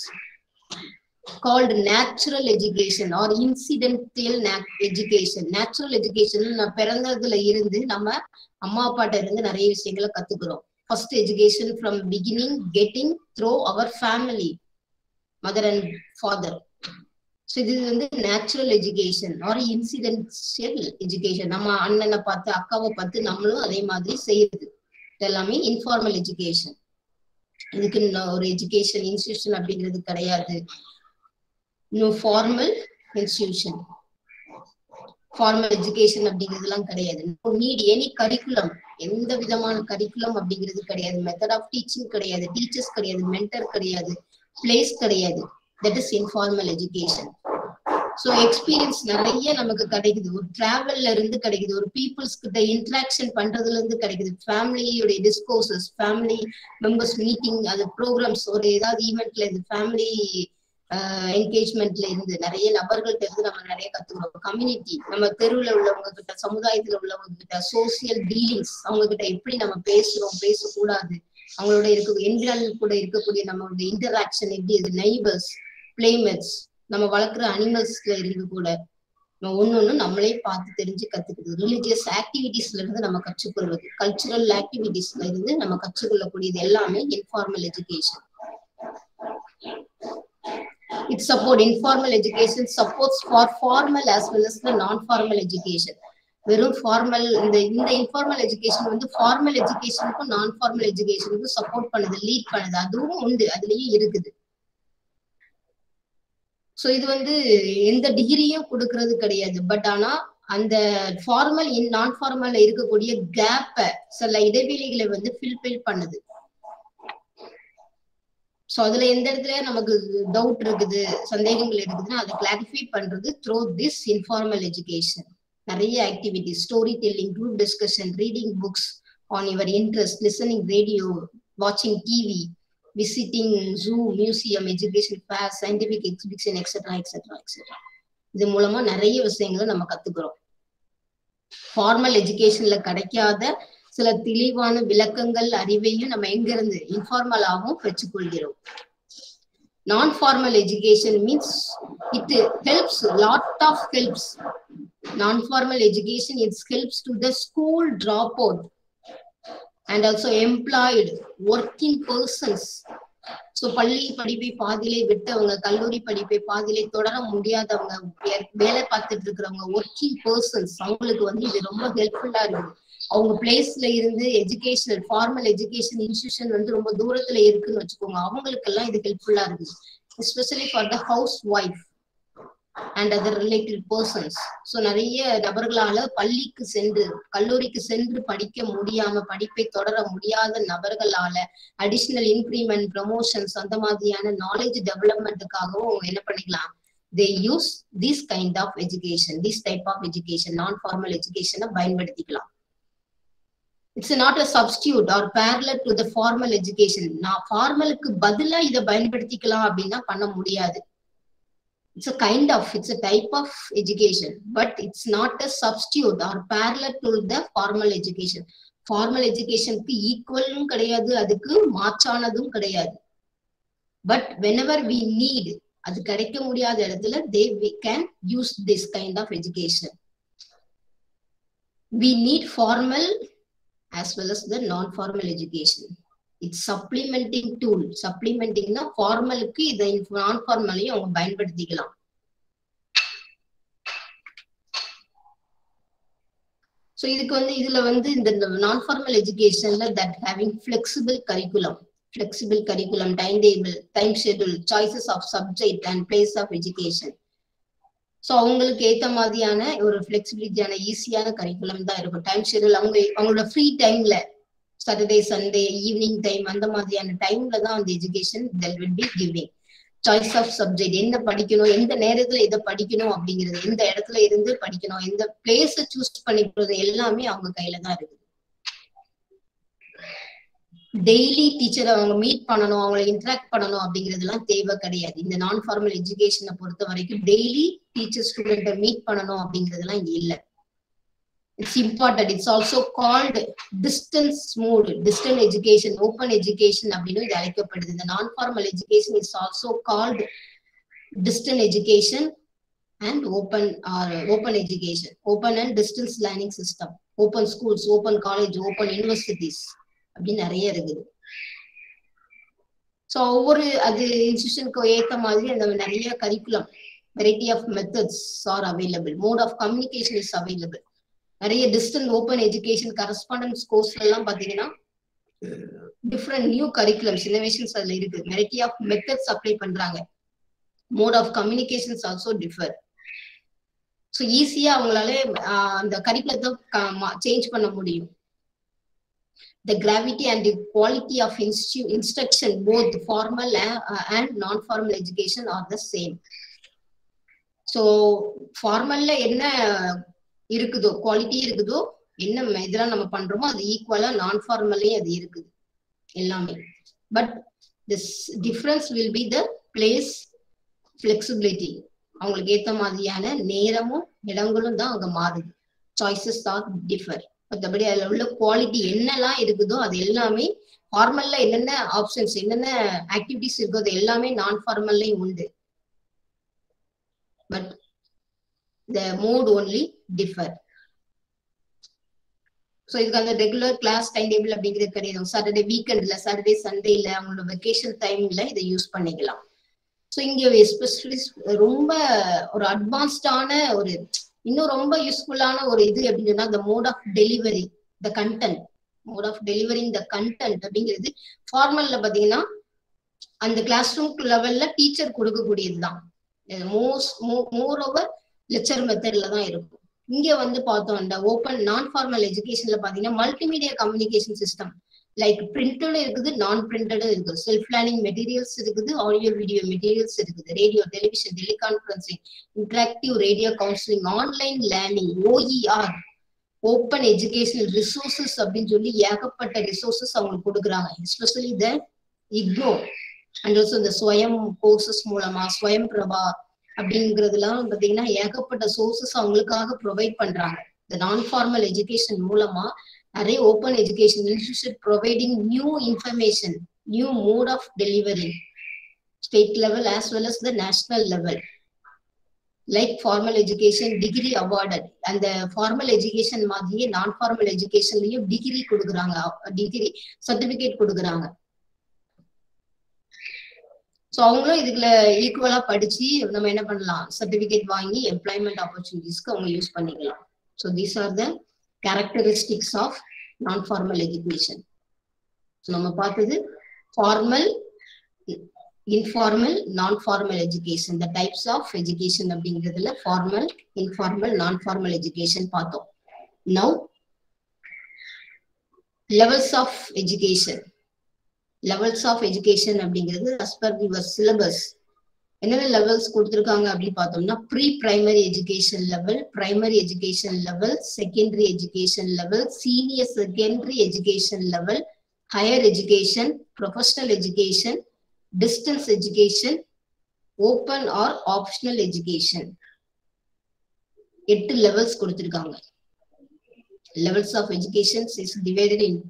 called natural education or incidental education. Natural education நம்ம பிறந்ததுல இருந்து நம்ம அம்மா அப்பாட்ட இருந்து நிறைய விஷயங்களை கத்துக்கிறோம். First education from beginning getting through our family, mother and father. So இது வந்து natural education or incidental education. நம்ம அண்ணனை பார்த்து அக்காவை பார்த்து நம்மளும் அதே மாதிரி செய்யுது. இதெல்லாமே இன்ஃபார்மல் எஜுகேஷன். இதுக்கு ஒரு எஜுகேஷன் இன்ஸ்டிடியூஷன் அப்படிங்கிறது கிடையாது. No formal institution. Formal education அப்படிங்கிறதுலாம் கிடையாது. நீட் எனி கரிக்குலம், எந்த விதமான கரிக்குலம் அப்படிங்கிறது கிடையாது. மெத்தட் ஆஃப் டீச்சிங் கிடையாது, டீச்சர்ஸ் கிடையாது, மென்டர் கிடையாது, பிளேஸ் கிடையாது. That is informal education. So experience நிறைய நமக்கு கிடைக்குது. ஒரு டிராவல்ல இருந்து கிடைக்குது, ஒரு பீப்புள்ஸ் கிட்ட இன்ட்ராக்ஷன் பண்றதுல இருந்து கிடைக்குது, ஃபேமிலியோடைய டிஸ்கோர்சஸ், ஃபேமிலி மெம்பர்ஸ் மீட்டிங், அது ப்ரோக்ராம்ஸ், ஒரு ஏதாவது ஈவெண்ட்ல இருந்து ஃபேமிலி என்கேஜ்மெண்ட்ல இருந்து நிறைய நபர்கள்ட்ட இருந்து நம்ம நிறைய கத்துக்கிறோம். கம்யூனிட்டி, நம்ம தெருவுல உள்ளவங்க கிட்ட, சமுதாயத்துல உள்ளவங்க கிட்ட, சோசியல் டீலிங்ஸ், அவங்க கிட்ட எப்படி நம்ம பேசுறோம், பேசக்கூடாது, அவங்களோட என்விரான்மெண்ட் கூட இருக்கக்கூடிய நம்மளுடைய இன்டராக்ஷன் எப்படி, இது நெய்பர்ஸ், பிளேமேட்ஸ், நம்ம வளர்க்குற அனிமல்ஸ்ல இருந்து கூட நம்ம ஒன்னொன்னு நம்மளே பார்த்து தெரிஞ்சு கத்துக்கிறது. ரிலிஜியஸ் ஆக்டிவிட்டிஸ்ல இருந்து நம்ம கற்றுக்கொள்வது, கல்ச்சுரல் ஆக்டிவிட்டிஸ்ல இருந்து நம்ம கற்றுக்கொள்ளக்கூடியது எல்லாமே informal education. It support informal education supports for formal as well as the non-formal education. வெறும் ஃபார்மல் இந்த இன்ஃபார்மல் எஜுகேஷன் வந்து ஃபார்மல் எஜுகேஷனுக்கும் நான் ஃபார்மல் எஜுகேஷனுக்கும் சப்போர்ட் பண்ணுது, லீட் பண்ணுது. அதுவும் உண்டு, அதுலயும் இருக்குது. சோ இது வந்து எந்த டிகிரியும் கொடுக்கறது கிடையாது. பட் ஆனா அந்த ஃபார்மல் நான் ஃபார்மல்ல இருக்கக்கூடிய கேப்ப, சில இடைவெளிகளை வந்து ஃபில் பண்ணுது. சோ அதுல எந்த இடத்துல நமக்கு டவுட் இருக்குது, சந்தேகங்கள் இருக்குதுன்னா அதை கிளாரிஃபை பண்றது த்ரூ திஸ் இன்ஃபார்மல் எஜுகேஷன். நிறைய activity, story telling, group discussion, reading books on your interest, listening radio, வாட்சிங் TV, visiting zoo, museum, education fair, scientific exhibition, etcetera etcetera etcetera. இது மூலமா நிறைய விஷயங்களை நம்ம கத்துக்கிறோம். ஃபார்மல் எஜுகேஷன்ல கிடைக்காத சில தெளிவான விளக்கங்கள், அறிவையும் நம்ம எங்க இருந்து இன்ஃபார்மலாகவும் பெற்றுக்கொள்கிறோம். Non-formal education means it helps, lot of helps. Non-formal education, it helps to the school dropout and also employed working persons. So பள்ளி படிப்பை பாதியிலே விட்டவங்க, கல்லூரி படிப்பை பாதியிலே தொடர முடியாதவங்க, வேலை பார்த்துட்டு இருக்கிறவங்க, ஒர்க்கிங் பர்சன்ஸ், அவங்களுக்கு வந்து இது ரொம்ப ஹெல்ப்ஃபுல்லா இருக்குது. அவங்க பிளேஸ்ல இருந்து எஜுகேஷனல் ஃபார்மல் எஜுகேஷன் இன்ஸ்டிடியூஷன் வந்து ரொம்ப தூரத்துல இருக்குன்னு வச்சுக்கோங்க, அவங்களுக்கு எல்லாம் இது ஹெல்ப்ஃபுல்லா இருக்குது. Especially for the housewife and other related persons. So நிறைய நபர்களால பள்ளிக்கு சென்று கல்லூரிக்கு சென்று படிக்க முடியாம, படிப்பை தொடர முடியாத நபர்களால அடிஷனல் இன்க்ரிமெண்ட், ப்ரமோஷன்ஸ், அந்த மாதிரியான நாலேஜ் டெவலப்மெண்ட்டுக்காகவும் என்ன பண்ணிக்கலாம், they use this kind of education, this type of education, non-formal education பயன்படுத்திக்கலாம். It's not a substitute or parallel to the formal education. நான் ஃபார்மலுக்கு பதிலா இதை பயன்படுத்திக்கலாம் அப்படின்னா பண்ண முடியாது. It's a kind of, it's a type of education, but it's not a substitute or parallel to the formal education. Formal educationக்கு ஈக்குவலும் கிடையாது, அதுக்கு மாற்றானதும் கிடையாது. But whenever we need, அது கிடைக்க முடியாத இடத்துல we can use this kind of education. We need formal as well as the non-formal education. It's supplementing tool. Supplementing na formalக்கு இதை non-formalலையும் அவங்க பயன்படுத்திக்கலாம். So இதுக்கு வந்து இதுல வந்து இந்த non-formal educationல that having flexible curriculum, timetable, time schedule, choices of subject and place of education. So அவங்களுக்கு ஏற்ற மாதிரியான ஒரு ஃபிளெக்சிபிலிட்டியான ஈஸியான கரிக்குலம் தான் இருக்கும். டைம் ஷெடியூல் அவங்களோட ஃப்ரீ டைம்ல, சாட்டர்டே சண்டே ஈவினிங் டைம், அந்த மாதிரியான டைம்ல தான் அந்த education they'll will be giving. Choice of subject, என்ன படிக்கணும், எந்த நேரத்துல இதை படிக்கணும் அப்படிங்கிறது, எந்த இடத்துல இருந்து படிக்கணும், எந்த பிளேஸை சூஸ் பண்ணிக்கிறது எல்லாமே அவங்க கையில தான் இருக்குது. டெய்லி டீச்சரை அவங்க மீட் பண்ணணும், அவங்களை இன்டராக்ட் பண்ணணும் அப்படிங்கிறதுலாம் தேவை கிடையாது. இந்த நான்-ஃபார்மல் எஜுகேஷனை பொறுத்த வரைக்கும் டெய்லி டீச்சர் ஸ்டூடெண்ட்டை மீட் பண்ணணும் அப்படிங்கிறதுலாம் இங்க இல்லை. It's important. It's also called distance mode, distance education, open education அப்படின்னு இது அழைக்கப்படுது. இந்த non formal education is also called distance education and open education, open and distance learning system, open schools, open college, open universities அப்படின்னு நிறைய இருக்குது. So ஒவ்வொரு அது இன்ஸ்டிடியூஷனுக்கு ஏற்ற மாதிரி அந்த நிறைய curriculum, variety of methods are available, mode of communication is available. நிறைய டிஸ்டன்ஸ் ஓப்பன் எஜுகேஷன் கரஸ்பாண்டன்ஸ் கோர்ஸ்ல எல்லாம் பாத்தீங்கன்னா டிஃப்ரெண்ட் நியூ கரிக்குலம்ஸ், இன்னோவேஷன்ஸ் அதுல இருக்கு. வெரைட்டி ஆஃப் மெத்தட்ஸ் அப்ளை பண்றாங்க. Mode of communications also differ. So ஈஸியா அவங்களால அந்த கரிக்குலத்தை சேஞ்ச் பண்ண முடியும். The gravity and the quality of instruction, both formal and non-formal education are the same. So formalல என்ன இருக்குதோ, குவாலிட்டி இருக்குதோ, என்ன இதெல்லாம் நம்ம பண்றோமோ அது ஈக்குவலா non-formalலையும் அது இருக்குது எல்லாமே. But this difference will be the place flexibility. அவங்களுக்கு ஏத்த மாதிரியான நேரமும் இடங்களும் தான் அங்க மாறுது. Choices are differ. மற்றபடி அதுல உள்ள குவாலிட்டி என்னெல்லாம் இருக்குதோ அது எல்லாமே ஃபார்மல்ல என்னென்ன ஆப்ஷன்ஸ், என்னென்ன ஆக்டிவிட்டிஸ் இருக்கோ அது எல்லாமே நான்-ஃபார்மல்லையும் உண்டு. But the mode only differ. So இதுக்கு அந்த ரெகுலர் கிளாஸ் டைம் டேபிள் அப்படிங்கிறது கிடையாது. சாட்டர்டே வீக்கெண்ட்ல, சாட்டர்டே சண்டேல, அவங்களோட வெக்கேஷன் டைம்ல இதை யூஸ் பண்ணிக்கலாம். ஸோ இங்க எஸ்பெஷலி ரொம்ப ஒரு அட்வான்ஸ்டான ஒரு இன்னும் ரொம்ப யூஸ்ஃபுல்லான ஒரு இது அப்படின்னு சொன்னா the mode of delivery the content mode of delivering the content அப்படிங்கிறது ஃபார்மல்ல பாத்தீங்கன்னா அந்த கிளாஸ் ரூம் லெவல்ல டீச்சர் கொடுக்கக்கூடியதுதான். மோர் ஓவர் லெக்சர் மெத்தட்ல தான் இருக்கும். இங்க வந்து பார்த்தோம் அந்த ஓப்பன் நான் ஃபார்மல் எஜுகேஷன்ல பாத்தீங்கன்னா மல்டிமீடியா கம்யூனிகேஷன் சிஸ்டம் லைக் பிரிண்டடும் இருக்குது, நான் பிரிண்டடும் இருக்குது, செல்ஃப் லேர்னிங் மெட்டீரியல்ஸ் இருக்குது, ஆடியோ வீடியோ மெட்டீரியல்ஸ் இருக்குது, radio, television, teleconferencing, interactive radio counselling, online learning, OER, open educational resources அப்படின்னு சொல்லி ஏகப்பட்ட ரிசோர்சஸ் அவங்களுக்கு கொடுக்குறாங்க. எஸ்பெஷலி இந்த இக்னோ அண்ட் ஆல்சோ இந்த ஸ்வயம் கோர்சஸ் மூலமா ஸ்வயம் பிரபா அப்படிங்கிறதுலாம் பாத்தீங்கன்னா ஏகப்பட்ட சோர்சஸ் அவங்களுக்காக ப்ரொவைட் பண்றாங்க. இந்த நான் ஃபார்மல் எஜுகேஷன் மூலமா நிறைய open education institute providing new information, new mode of delivery state level as well as the national level. Like formal education degree awarded, அந்த ஃபார்மல் எஜுகேஷன் மாதிரியே நான் ஃபார்மல் எஜுகேஷன்லயும் degree கொடுக்குறாங்க, degree certificate கொடுக்குறாங்க. So அவங்களும் இதுல ஈக்குவலா படிச்சு நம்ம என்ன பண்ணலாம், சர்டிபிகேட் வாங்கி எம்ப்ளாய்மெண்ட் ஆப்பர்ச்சுனிட்டிஸ்க்கு அவங்க யூஸ் பண்ணிக்கலாம். So these are the characteristics of non formal education. நம்ம பார்த்தது formal, informal, non formal education, the types of education அப்படிங்கிறதுல formal, informal, non formal education பார்த்தோம். Now levels of education. Levels of education அப்படிங்கிறது as per your syllabus என்னென்ன levels கொடுத்துருக்காங்க அப்படின்னு பார்த்தோம்னா pre primary education level, primary education level, secondary education level, senior secondary education level, higher education, professional education, distance education, open R optional education. 8 levels கொடுத்துருக்காங்க. Levels of education is divided in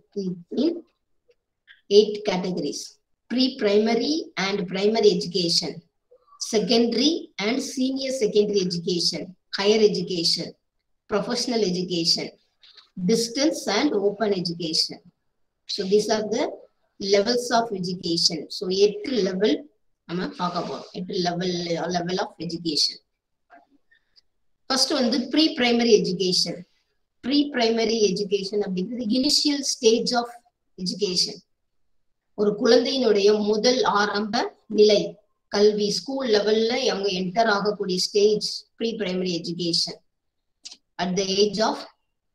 8 categories: pre-primary and primary education, secondary and senior secondary education, higher education, professional education, distance and open education. So these are the levels of education. So 8 level நம்ம பார்க்க போறோம். 8 level of education. First வந்து pre-primary education. Pre-primary education அப்படிங்கிறது initial stage of education. ஒரு குழந்தையினுடைய முதல் ஆரம்ப நிலை கல்வி, ஸ்கூல் லெவல்ல அவங்க என்டர் ஆகக்கூடிய stage pre primary education. At the age of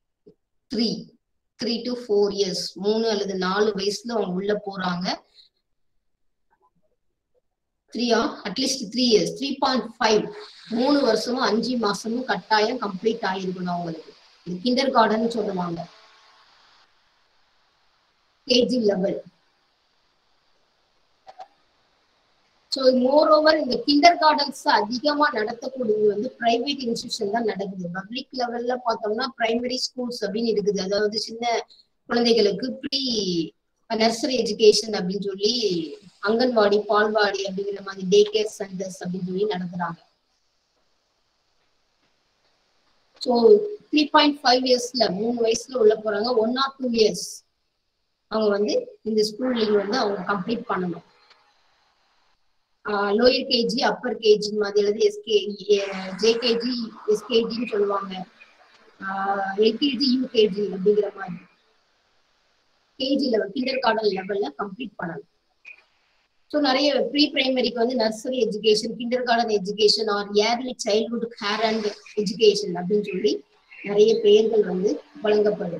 3 to 4 years, 3 அல்லது 4 வயசுல அவங்க உள்ள போறாங்க. 3 அட்லீஸ்ட் 3 years, 3.5, 3 வருஷமும் 5 மாசமும் கட்டாயம் கம்ப்ளீட் ஆயிருக்கணும் அவங்களுக்கு. இது கிண்டர் கார்டன் சொல்லுவாங்க, KG level. So moreover இந்த கிண்டர் கார்டன்ஸ் அதிகமா நடத்தக்கூடியது வந்து பிரைவேட் இன்ஸ்டிடியூஷன் தான் நடக்குது. பப்ளிக் லெவல்ல பார்த்தோம்னா பிரைமரி ஸ்கூல்ஸ் அப்படின்னு இருக்குது, அதாவது சின்ன குழந்தைகளுக்கு ப்ரீ நர்சரி எஜுகேஷன் அப்படின்னு சொல்லி அங்கன்வாடி, பால்வாடி அப்படிங்கிற மாதிரி டே கேர் சென்டர்ஸ் அப்படின்னு சொல்லி நடத்துறாங்க. ஸோ 3.5 yearsல 3 வயசுல உள்ள போறாங்க. 1 or 2 years அவங்க வந்து இந்த ஸ்கூல்லிங் வந்து அவங்க கம்ப்ளீட் பண்ணணும். லோயர் கேஜி, அப்பர் கேஜி மாதிரி அல்லது ஜேகேஜி, எஸ்கேஜின்னு சொல்லுவாங்க, எல்கேஜி, யூகேஜி அப்படிங்கிற மாதிரி கேஜி லெவல், கிண்டர் கார்டன் லெவல்ல கம்ப்ளீட் பண்ணணும். ஸோ நிறைய ப்ரீ பிரைமரிக்கு வந்து nursery education, kindergarten education or early childhood care and education அப்படின்னு சொல்லி நிறைய பெயர்கள் வந்து வழங்கப்படும்.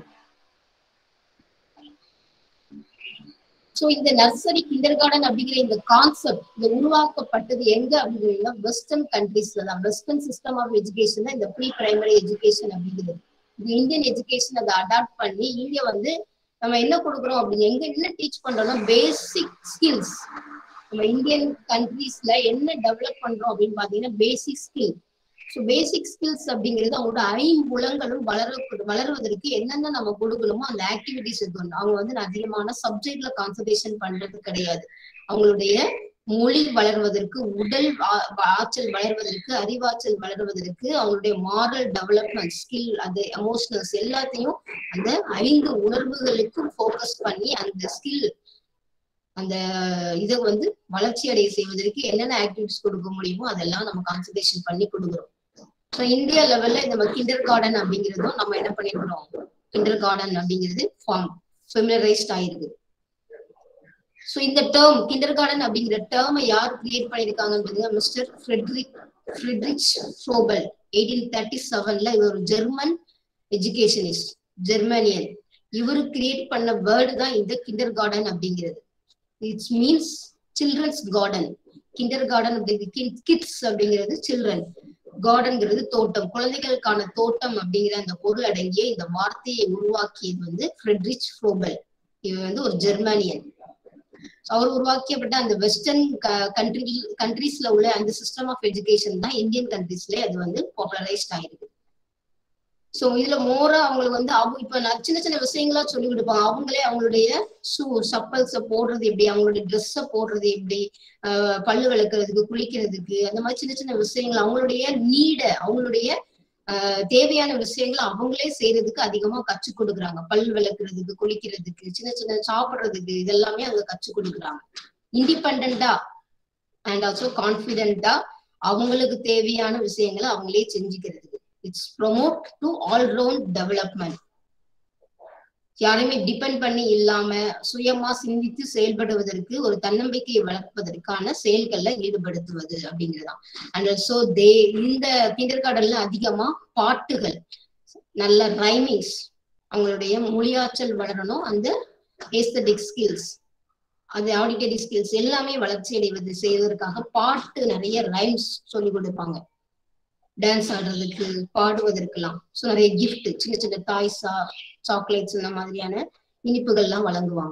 ஸோ இந்த நர்சரி, கிண்டர் கார்டன் அப்படிங்கிற இந்த கான்செப்ட் இந்த உருவாக்கப்பட்டது எங்க அப்படிங்கிறீங்கன்னா வெஸ்டர்ன் கண்ட்ரீஸ்ல தான். வெஸ்டர்ன் சிஸ்டம் ஆஃப் எஜுகேஷன் தான் இந்த ப்ரீ பிரைமரி எஜுகேஷன் அப்படிங்கிறது. இந்த இந்தியன் எஜுகேஷன் அதை அடாப்ட் பண்ணி இங்க வந்து நம்ம என்ன கொடுக்குறோம் அப்படின்னு என்ன டீச் பண்றோம்னா பேசிக் ஸ்கில்ஸ். நம்ம இந்தியன் கண்ட்ரீஸ்ல என்ன டெவலப் பண்றோம் அப்படின்னு பாத்தீங்கன்னா basic skill. So basic skills அப்படிங்கிறது அவங்களோட ஐம்புலங்களும் வளர்வதற்கு என்னென்ன நம்ம கொடுக்கணுமோ அந்த ஆக்டிவிட்டிஸ் இருக்கணும். அவங்க வந்து அதிகமான சப்ஜெக்ட்ல கான்சன்ட்ரேஷன் பண்றது கிடையாது. அவங்களுடைய மொழி வளர்வதற்கு, உடல் ஆற்றல் வளர்வதற்கு, அறிவாற்றல் வளர்வதற்கு, அவங்களுடைய மாரல் டெவலப்மெண்ட், ஸ்கில், அது எமோஷனல்ஸ் எல்லாத்தையும் அந்த 5 உணர்வுகளுக்கும் ஃபோக்கஸ் பண்ணி அந்த ஸ்கில் அந்த இதை வந்து வளர்ச்சி அடைய செய்வதற்கு என்னென்ன ஆக்டிவிட்டிஸ் கொடுக்க முடியுமோ அதெல்லாம் நம்ம கான்சன்ட்ரேஷன் பண்ணி கொடுக்குறோம். ஸோ இந்தியா லெவல்ல இந்த கிண்டர் கார்டன் அப்படிங்கிறதும் நம்ம என்ன பண்ணிருக்கிறோம், கிண்டர் கார்டன் அப்படிங்கிறது ஃபெமிலரைஸ்ட் ஆயிருக்கு. ஸோ இந்த டேர்ம் கிண்டர் கார்டன் அப்படிங்கிற டேர்மை யார் கிரியேட் பண்ணியிருக்காங்கன்றது மிஸ்டர் ஃப்ரெட்ரிச் ஃப்ரோபல் 1837ல இவர் ஒரு ஜெர்மன் எஜுகேஷனிஸ்ட், ஜெர்மனியன். இவரு கிரியேட் பண்ண வேர்டு தான் இந்த கிண்டர் கார்டன் அப்படிங்கிறது. It's means children's garden. Kindergarten அப்படிங்கிறது கிட்ஸ் அப்படிங்கிறது சில்ட்ரன், கார்டன்ங்கிறது தோட்டம், குழந்தைகளுக்கான தோட்டம் அப்படிங்கிற அந்த பொருள் அடங்கிய இந்த வார்த்தையை உருவாக்கியது வந்து ஃப்ரெட்ரிச் ஃப்ரோபல். இவர் வந்து ஒரு ஜெர்மனியன். அவர் உருவாக்கியப்பட்ட அந்த வெஸ்டர்ன் கண்ட்ரீஸ்ல உள்ள அந்த சிஸ்டம் ஆஃப் எஜுகேஷன் தான் இந்தியன் கண்ட்ரீஸ்ல அது வந்து பாப்புலரைஸ்ட் ஆயிருக்கு. சோ இதுல மோரா அவங்களுக்கு வந்து இப்ப சின்ன சின்ன விஷயங்களா சொல்லி கொடுப்பாங்க. அவங்களே அவங்களுடைய சப்பல்ஸ போடுறது எப்படி, அவங்களுடைய ட்ரெஸ்ஸ போடுறது எப்படி, பல்லு விளக்குறதுக்கு, குளிக்கிறதுக்கு, அந்த மாதிரி சின்ன சின்ன விஷயங்கள் அவங்களுடைய அவங்களுடைய தேவையான விஷயங்களை அவங்களே செய்யறதுக்கு அதிகமா கற்றுக் கொடுக்குறாங்க. பல் விளக்குறதுக்கு, குளிக்கிறதுக்கு, சின்ன சின்ன சாப்பிடுறதுக்கு, இதெல்லாமே அவங்க கற்றுக் கொடுக்குறாங்க. இண்டிபெண்டா அண்ட் ஆல்சோ கான்பிடென்டா அவங்களுக்கு தேவையான விஷயங்களை அவங்களே செஞ்சுக்கிறதுக்கு. It's promote to all round development. யாரையுமே டிபெண்ட் பண்ணி இல்லாம சுயமா சிந்தித்து செயல்படுவதற்கு, ஒரு தன்னம்பிக்கையை வளர்ப்பதற்கான செயல்கள்ல ஈடுபடுத்துவது அப்படிங்கிறதுதான். அண்ட் ஆல்சோ இந்த கிண்டர் கார்டன்ல அதிகமா பாட்டுகள், நல்ல ரைமிங்ஸ், அவங்களுடைய மொழியாற்றல் வளரணும், அந்த ஏஸ்தட்டிக் ஸ்கில்ஸ், அந்த ஆடிட்டரி ஸ்கில்ஸ் எல்லாமே வளர்ச்சி அடைவது செய்வதற்காக பாட்டு நிறைய ரைம்ஸ் சொல்லி கொடுப்பாங்க. டான்ஸ் ஆடுறதுக்கு, பாடுவதற்கெல்லாம். ஸோ நிறைய கிஃப்ட், சின்ன சின்ன டாய்ஸா, சாக்லேட்ஸ், இந்த மாதிரியான இனிப்புகள்லாம் வழங்குவாங்க.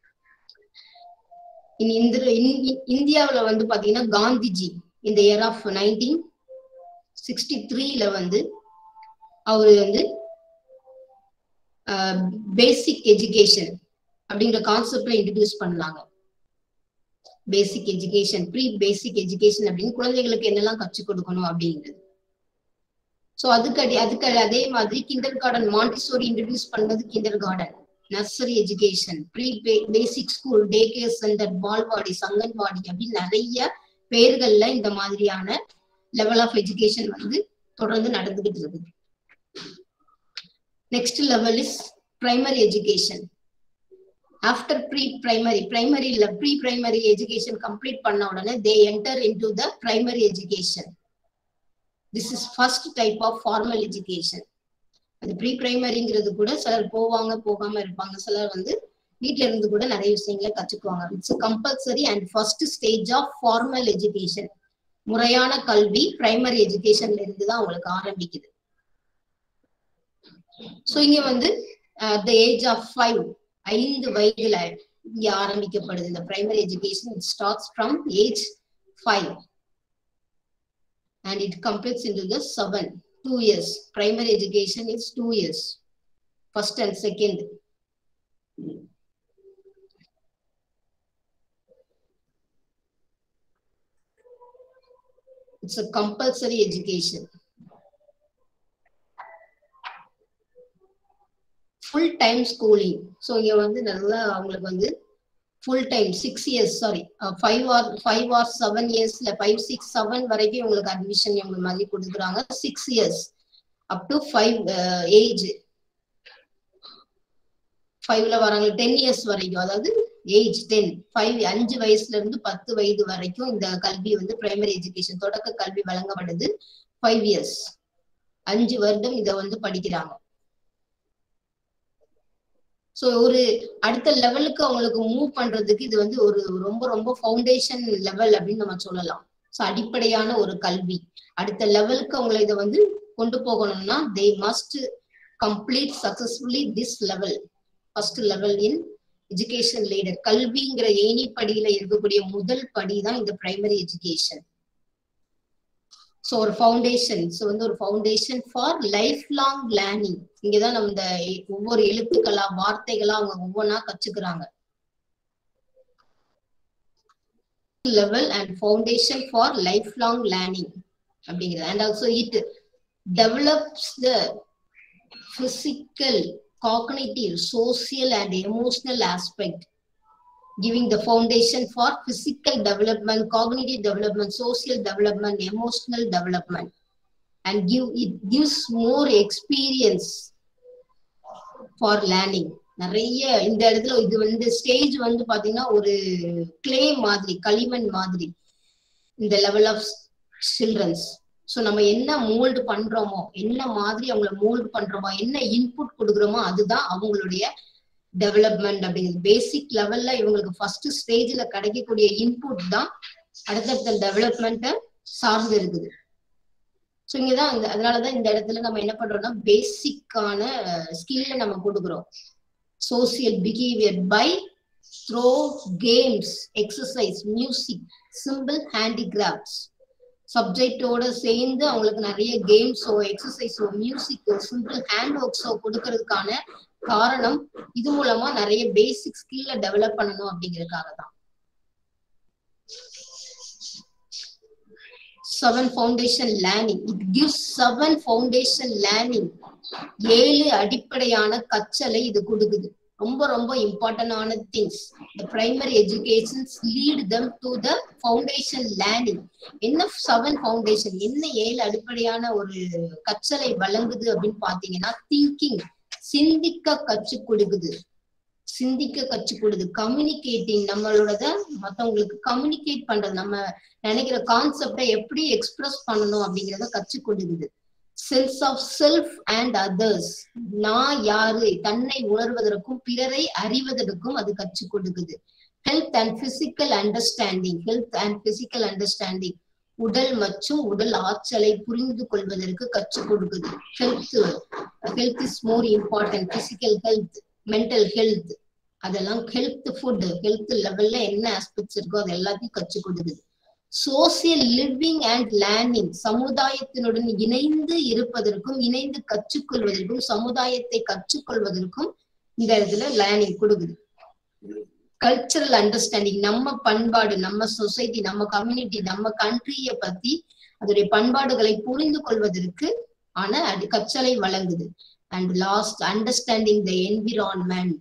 இந்தியாவில வந்து பாத்தீங்கன்னா காந்திஜி இந்த இயர் ஆஃப் 1963ல வந்து அவரு வந்து பேசிக் எஜுகேஷன் அப்படிங்கிற கான்செப்ட்ல இன்ட்ரடியூஸ் பண்ணாங்க. Basic education, pre basic education அப்படின்னு குழந்தைகளுக்கு என்னெல்லாம் கற்றுக் கொடுக்கணும் அப்படிங்கிறது. ஸோ அதுக்கு அதே மாதிரி கிண்டர் கார்டன், மாண்டிசோரி இன்ட்ரடியூஸ் பண்ணது kindergarten, nursery education, pre basic school, day care centre, balwadi, anganwadi அப்படின்னு நிறைய பெயர்கள்ல இந்த மாதிரியான லெவல் ஆஃப் எஜுகேஷன் வந்து தொடர்ந்து நடந்துகிட்டு இருக்குது. Next level is primary education. After pre primary education complete பண்ண உடனே they enter into the primary education. This is first type of formal education. அது ப்ரீ பிரைமரிங்கிறது கூட சிலர் போவாங்க, போகாம இருப்பாங்க. சிலர் வந்து வீட்டுல இருந்து கூட நிறைய விஷயங்களை கற்றுக்குவாங்க. It's compulsory and first stage of formal education. முறையான கல்வி பிரைமரி எஜுகேஷன்ல இருந்து தான் உங்களுக்கு ஆரம்பிக்குது. ஸோ இங்க வந்து the age of 5, 5 வயதுல இங்க ஆரம்பிக்கப்படுது இந்த primary education. It starts from age 5 and it completes into the 2 years. Primary education is 2 years, first and second. It's a compulsory education. Full time schooling. So இங்க வந்து நல்லா அவங்களுக்கு வந்து full time 6 years, sorry, 5 or 7 years, 5, 6, 7 வரைக்கும் உங்களுக்கு admission இவங்க மாதிரி கொடுக்குறாங்க. 6 years up to 5 age 5ல வராங்க 10 years வரைக்கும், அதாவது ஏஜ் 10, 5 வயசுல இருந்து 10 வயது வரைக்கும் இந்த கல்வி வந்து பிரைமரி எஜுகேஷன், தொடக்க கல்வி வழங்கப்படுது. 5 years, 5 வருடம் இதை வந்து படிக்கிறாங்க. ஸோ ஒரு அடுத்த லெவலுக்கு அவங்களுக்கு மூவ் பண்றதுக்கு இது வந்து ஒரு ரொம்ப ரொம்ப ஃபவுண்டேஷன் லெவல் அப்படின்னு நம்ம சொல்லலாம். ஸோ அடிப்படையான ஒரு கல்வி. அடுத்த லெவலுக்கு அவங்களை இதை வந்து கொண்டு போகணும்னா they must complete successfully this level, first level in education ladder. கல்விங்கிற ஏணிப்படியில இருக்கக்கூடிய முதல் படி தான் இந்த பிரைமரி எஜுகேஷன். ஸோ ஒரு ஃபவுண்டேஷன், ஸோ வந்து ஒரு foundation for lifelong learning. இங்கதான் நம்ம இந்த ஒவ்வொரு எழுத்துக்களா, வார்த்தைகளா அவங்க ஒவ்வொன்றா கற்றுக்கிறாங்க. Level and foundation for lifelong learning அப்படிங்கிறது. And also it develops the physical, cognitive, social and emotional aspect. giving the foundation for physical development, cognitive development, social development, emotional development, and it gives more experience for learning. நிறைய இந்த இடத்துல இது வந்து stage வந்து பாத்தீங்கன்னா ஒரு clay மாதிரி, களிமண் மாதிரி இந்த லெவல் ஆஃப் சில்ட்ரன்ஸ். ஸோ நம்ம என்ன மோல்டு பண்றோமோ, என்ன மாதிரி அவங்கள மோல்டு பண்றோமோ, என்ன இன்புட் கொடுக்குறோமோ அதுதான் அவங்களுடைய டெவலப்மெண்ட் அப்படிங்கிறது. பேசிக் லெவல்ல இவங்களுக்கு ஃபர்ஸ்ட் ஸ்டேஜ்ல கிடைக்கக்கூடிய இன்புட் தான் அடுத்தடுத்த டெவலப்மெண்ட்டை சார்ந்து இருக்குது. ஸோ இங்கதான் அதனாலதான் இந்த இடத்துல நம்ம என்ன பண்றோம்னா பேசிக்கான ஸ்கில்ல நம்ம கொடுக்குறோம். Social behaviour by through games, exercise, music, simple handicrafts. சப்ஜெக்டோட சேர்ந்து அவங்களுக்கு நிறைய கேம்ஸோ, எக்ஸசைஸோ, மியூசிக்கோ, சிம்பிள் ஹேண்ட் ஒர்க்ஸோ கொடுக்கறதுக்கான காரணம் இது மூலமா நிறைய பேசிக் ஸ்கில்ல டெவலப் பண்ணணும் அப்படிங்கிறதுக்காக தான். 7 foundation learning. It gives 7 foundation learning. 7 அடிப்படையான கற்றலை இது கொடுக்குது. ரொம்ப ரொம்ப இம்பார்ட்டன்டான things. The primary educations lead them to the foundation learning. என்ன 7 foundation, என்ன 7 அடிப்படையான ஒரு கற்றலை வழங்குது அப்படின்னு பாத்தீங்கன்னா, திங்கிங், சிந்திக்க கற்றுக் கொடுக்குது, சிந்திக்க கற்றுக் கொடுது. கம்யூனிகேட்டிங், நம்மளோட மற்றவங்களுக்கு கம்யூனிகேட் பண்றது, நம்ம நினைக்கிற கான்செப்டை எப்படி எக்ஸ்பிரஸ் பண்ணணும் அப்படிங்கிறத கற்றுக் கொடுக்குது. Sense of self and others, நான் யாரு, தன்னை உணர்வதற்கும் பிறரை அறிவதற்கும் அது கற்றுக் கொடுக்குது. Health and physical understanding, health and physical understanding, உடல் மற்றும் உடல் ஆற்றலை புரிந்து கொள்வதற்கு கற்றுக் கொடுக்குது. Health is more important. Physical health, mental health, அதெல்லாம் ஹெல்த், ஃபுட், ஹெல்த் லெவல்ல என்ன ஆஸ்பெக்ட்ஸ் இருக்கோ அது எல்லாத்தையும் கற்றுக் கொடுக்குது. சோசியல் லிவிங் அண்ட் லேர்னிங், சமுதாயத்தினுடன் இணைந்து இருப்பதற்கும் இணைந்து கற்றுக்கொள்வதற்கும் சமுதாயத்தை கற்றுக்கொள்வதற்கும் இந்த இடத்துல லேர்னிங் கொடுக்குது. கல்ச்சரல் அண்டர்ஸ்டாண்டிங், நம்ம பண்பாடு, நம்ம சொசைட்டி, நம்ம கம்யூனிட்டி, நம்ம கண்ட்ரிய பத்தி அதோடைய பண்பாடுகளை புரிந்து கொள்வதற்கு ஆன கற்றலை வழங்குது. And last, understanding the environment,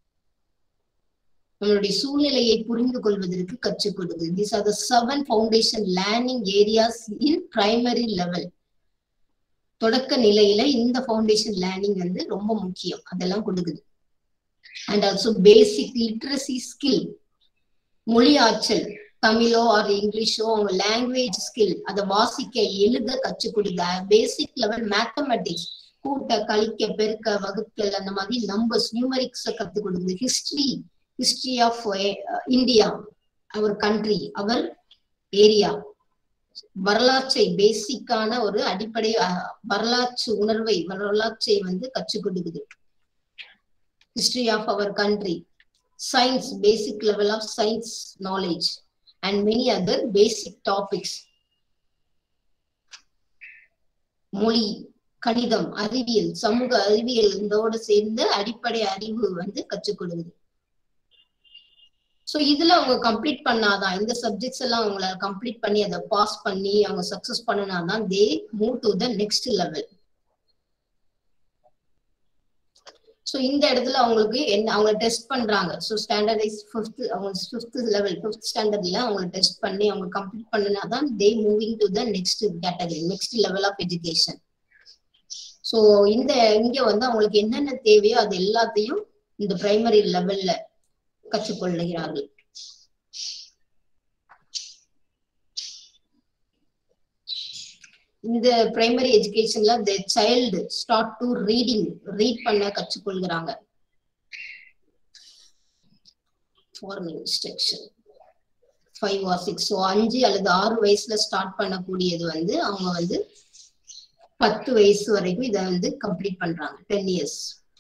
நம்மளுடைய சூழ்நிலையை புரிந்து கொள்வதற்கு கற்றுக் கொடுக்குது. These are the 7 foundation learning areas in primary level. தொடக்க நிலையில இந்த ஃபவுண்டேஷன் லேர்னிங் வந்து ரொம்ப முக்கியம், அதெல்லாம் கொடுக்குது. And also basic literacy skill, மொழி ஆற்றல், தமிழோ ஆர் இங்கிலீஷோ அவங்க லாங்குவேஜ் ஸ்கில், அதை வாசிக்க எழுத கற்றுக் கொடுக்குது. பேசிக் லெவல் மேத்தமெட்டிக்ஸ், கூட்ட, கழிக்க, பெருக்க, வகுத்தல், அந்த மாதிரி நம்பர்ஸ், நியூமரிக்ஸை கற்றுக் கொடுக்குது. History of India, our country, our area, வரலாற்றை, பேசிக்கான ஒரு அடிப்படை வரலாற்று உணர்வை, வரலாற்றை வந்து கற்றுக் கொடுக்குது. History of our country. Science, basic level of science knowledge and many other basic topics. மொழி, கணிதம், அறிவியல், சமூக அறிவியல், இதோட சேர்ந்து அடிப்படை அறிவு வந்து கற்றுக் கொடுக்குது. ஸோ இதுல அவங்க கம்ப்ளீட் பண்ணாதான், இந்த சப்ஜெக்ட்ஸ் எல்லாம் அவங்கள கம்ப்ளீட் பண்ணி அதை பாஸ் பண்ணி அவங்க சக்சஸ் பண்ணனாதான் they move to the next level. So இந்த இடத்துல அவங்களுக்கு என்ன, அவங்க டெஸ்ட் பண்றாங்க. So standardise fifth level, 5th ஸ்டாண்டர்ட்ல அவங்க டெஸ்ட் பண்ணி அவங்க கம்ப்ளீட் பண்ணனாதான் they moving to the next category, next level of education. So இங்க வந்து அவங்களுக்கு என்னென்ன தேவையோ அது எல்லாத்தையும் இந்த பிரைமரி லெவல்ல கற்றுக்கொள்கிறார்கள். இந்த பிரைமரி எஜுகேஷன்ல the child start to read பண்ண கற்றுக்கொள்கிறாங்க. ஃபார்ம் இன்ஸ்ட்ரக்ஷன் 5 or 6, ஸோ 5 அல்லது 6 வயசுல ஸ்டார்ட் பண்ணக்கூடியது வந்து அவங்க வந்து 10 வயசு வரைக்கும் இதை வந்து கம்ப்ளீட் பண்றாங்க, 10 years.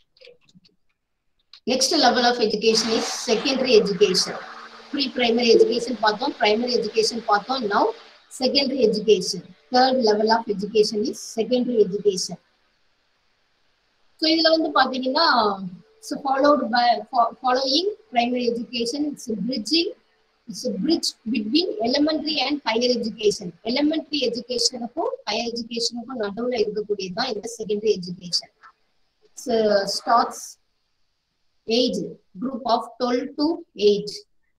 Next level of education is secondary education. Pre-primary education பார்த்தோம், primary education பார்த்தோம். Now secondary education. Third level of education is secondary education. So இதுல வந்து பாத்தீங்கன்னா, so following primary education, it's a bridge between elementary and higher education. Elementary education-க்கும் higher education-க்கும் நடுவுல இருக்கக்கூடியதுதான் இந்த secondary education. So starts age group of 12 to 8.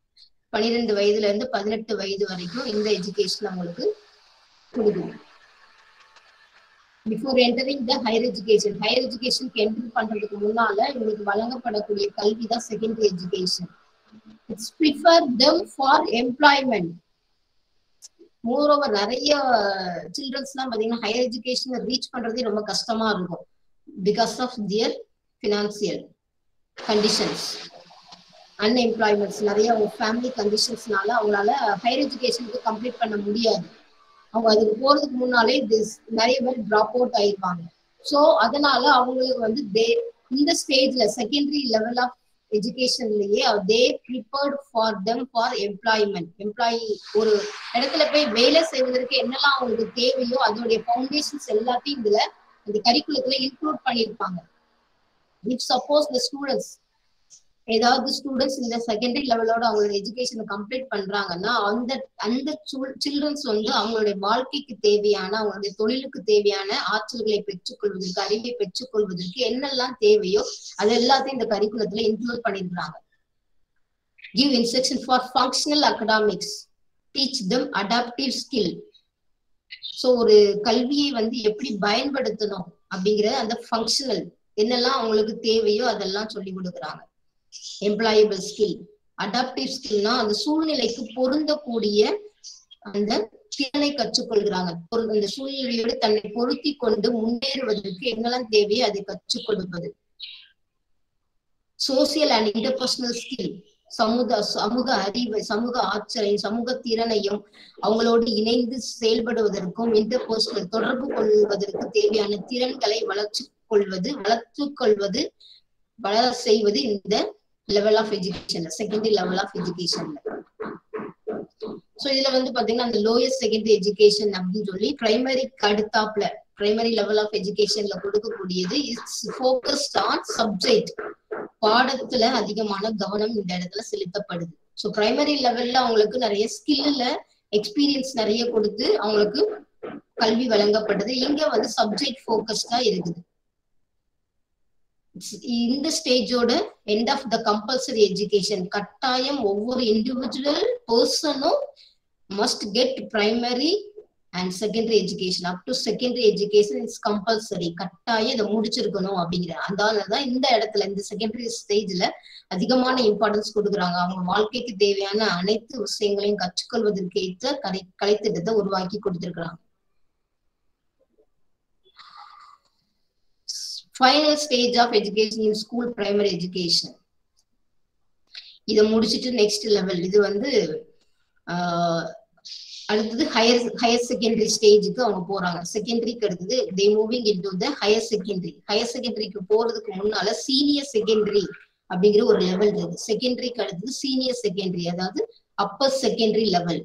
12 வயதுல இருந்து 18 வயது வரைக்கும் இந்த எஜுகேஷன் அவங்களுக்கு கொடுக்குது. பிஃபோர் என்டரிங் த ஹையர் எஜுகேஷனுக்கு என்டர் பண்றதுக்கு முன்னால இவங்களுக்கு வழங்கப்படக்கூடிய கல்வி தான் secondary education. It's prefer them for employment. Moreover நிறைய சில்ட்ரன்ஸ் எல்லாம் பாத்தீங்கன்னா ஹையர் எஜுகேஷன் ரீச் பண்றதே ரொம்ப கஷ்டமா இருக்கும் because of their financial conditions, unemployments, நிறைய ஃபேமிலி கண்டிஷன்ஸ்னால அவங்களால ஹையர் எஜுகேஷனுக்கு கம்ப்ளீட் பண்ண முடியாது. அவங்க அதுக்கு போறதுக்கு முன்னாலே நிறைய பேர் டிராப் அவுட் ஆயிருப்பாங்க. ஸோ அதனால அவங்களுக்கு வந்து இந்த ஸ்டேஜ்ல செகண்டரி லெவல் ஆஃப் எஜுகேஷன்லயே they prepared for them for employee ஒரு இடத்துல போய் வேலை செய்வதற்கு என்னெல்லாம் அவங்களுக்கு தேவையோ அதோடைய ஃபவுண்டேஷன்ஸ் எல்லாத்தையும் இதுல இந்த கரிக்குலத்துல இன்க்ளூட் பண்ணியிருப்பாங்க. இஃப் சப்போஸ் த ஸ்டூடெண்ட்ஸ் ஏதாவது ஸ்டூடெண்ட்ஸ் இந்த செகண்டரி லெவலோட அவங்களோட எஜுகேஷனை கம்ப்ளீட் பண்றாங்கன்னா அந்த சில்ட்ரன்ஸ் வந்து அவங்களுடைய வாழ்க்கைக்கு தேவையான அவங்களுடைய தொழிலுக்கு தேவையான ஆற்றல்களை பெற்றுக்கொள்வதற்கு, அறிவை பெற்றுக்கொள்வதற்கு என்னெல்லாம் தேவையோ அது எல்லாத்தையும் இந்த கரிக்குலத்துல இன்க்ளூட் பண்ணிருக்காங்க. Give instruction for functional academics, teach them adaptive skill. So ஒரு கல்வியை வந்து எப்படி பயன்படுத்தணும் அப்படிங்கிற அந்த ஃபங்க்ஷனல் என்னெல்லாம் அவங்களுக்கு தேவையோ அதெல்லாம் சொல்லி கொடுக்குறாங்க. எம்ப்ளாயபிள் ஸ்கில், அடாப்டிவ் ஸ்கில்னா அந்த சூழ்நிலைக்கு பொருந்தக்கூடிய அந்த திறனை கற்றுக்கொள்கிறாங்க. அந்த சூழ்நிலையோடு தன்னை பொருத்தி கொண்டு முன்னேறுவதற்கு என்னெல்லாம் தேவையோ அதை கற்றுக் கொடுப்பது. சோசியல் அண்ட் இன்டர்பர்சனல் ஸ்கில், சமூக அறிவை, சமூக ஆற்றலையும் சமூக திறனையும் அவங்களோடு இணைந்து செயல்படுவதற்கும் இன்டர்பர்சனல் தொடர்பு கொள்வதற்கு தேவையான திறன்களை வளர செய்வது இந்த லெவல் ஆஃப் எஜுகேஷன்ல, செகண்டரி லெவல் ஆஃப் எஜுகேஷன்ல. சோ இதுல வந்து பாத்தீங்கன்னா அந்த லோயஸ்ட் செகண்டரி எஜுகேஷன் அப்படின்னு சொல்லி பிரைமரிக்கு அடுத்தாப்புல பிரைமரி லெவல் ஆஃப் எஜுகேஷன்ல கொடுக்கக்கூடியது இட்ஸ் ஃபோக்கஸ்ட் ஆன் சப்ஜெக்ட். பாடத்துல அதிகமான கவனம் இந்த இடத்துல செலுத்தப்படுது. ஸோ பிரைமரி லெவல்ல அவங்களுக்கு நிறைய ஸ்கில்ல எக்ஸ்பீரியன்ஸ் நிறைய கொடுத்து அவங்களுக்கு கல்வி வழங்கப்படுது. இங்க வந்து சப்ஜெக்ட் ஃபோக்கஸ்டா இருக்குது. இந்த ஸ்டேஜோட end of the compulsory education. கட்டாயம் ஒவ்வொரு இண்டிவிஜுவல் பர்சனும் must get primary and secondary education. Up to secondary education it's compulsory. கட்டாயம் இதை முடிச்சிருக்கணும் அப்படிங்கிற அதனாலதான் இந்த இடத்துல இந்த செகண்டரி ஸ்டேஜ்ல அதிகமான இம்பார்ட்டன்ஸ் கொடுக்குறாங்க. அவங்க வாழ்க்கைக்கு தேவையான அனைத்து விஷயங்களையும் கற்றுக்கொள்வதற்கு ஏற்ற கலைத்திட்டத்தை உருவாக்கி கொடுத்திருக்கிறாங்க. Final stage of education in school primary education. இதை முடிச்சுட்டு நெக்ஸ்ட் லெவல் இது வந்து அடுத்தது ஹையர் செகண்டரி ஸ்டேஜுக்கு அவங்க போறாங்க. செகண்டரிக்கு அடுத்தது they moving into the higher secondary. Higher செகண்டரிக்கு போறதுக்கு முன்னால சீனியர் செகண்டரி அப்படிங்கிற ஒரு லெவல் இருக்கு. செகண்டரிக்கு அடுத்தது சீனியர் செகண்டரி, அதாவது upper secondary level.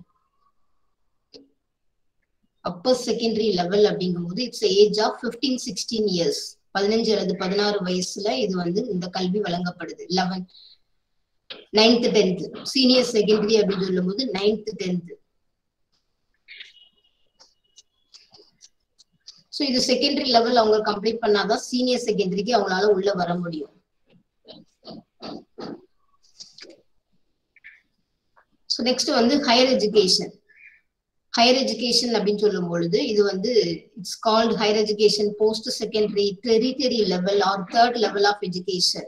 Upper secondary level அப்படிங்கும் போது இட்ஸ் ஏஜ் ஆஃப் 15-16 இயர்ஸ். 15 அல்லது 16 வயசுல இது வந்து இந்த கல்வி வழங்கப்படுது. 9th 10th சீனியர் செகண்டரி அப்படின்னு சொல்லும் போது 9th 10th. ஸோ இது செகண்டரி லெவல் அவங்க கம்ப்ளீட் பண்ணாதான் சீனியர் செகண்டரிக்கு அவங்களால உள்ள வர முடியும். ஸோ நெக்ஸ்ட் வந்து ஹையர் எஜுகேஷன். ஹையர் எஜுகேஷன் அப்படின்னு சொல்லும் பொழுது இது வந்து it's called higher education post secondary tertiary level or third level of education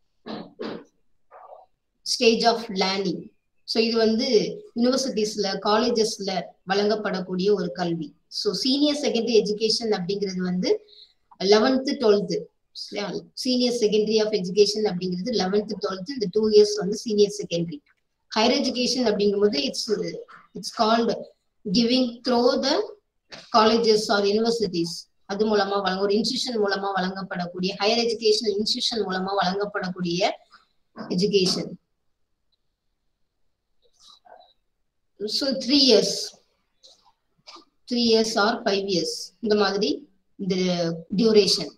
stage of learning. So இது வந்து யூனிவர்சிட்டிஸ்ல காலேஜஸ்ல வழங்கப்படக்கூடிய ஒரு கல்வி. ஸோ சீனியர் செகண்டரி எஜுகேஷன் அப்படிங்கிறது வந்து 11th 12th senior secondary of education அப்படிங்கிறது 11th 12th இந்த 2 years வந்து சீனியர் செகண்டரி. ஹையர் எஜுகேஷன் அப்படிங்கும் போது it's called giving through the colleges or universities. அது மூலமா ஒரு இன்ஸ்டிடியூஷன் மூலமா வழங்கப்படக்கூடிய ஹையர் எஜுகேஷன் இன்ஸ்டிடியூஷன் மூலமா வழங்கப்படக்கூடிய education. So 3 years or 5 years இந்த மாதிரி இந்த duration.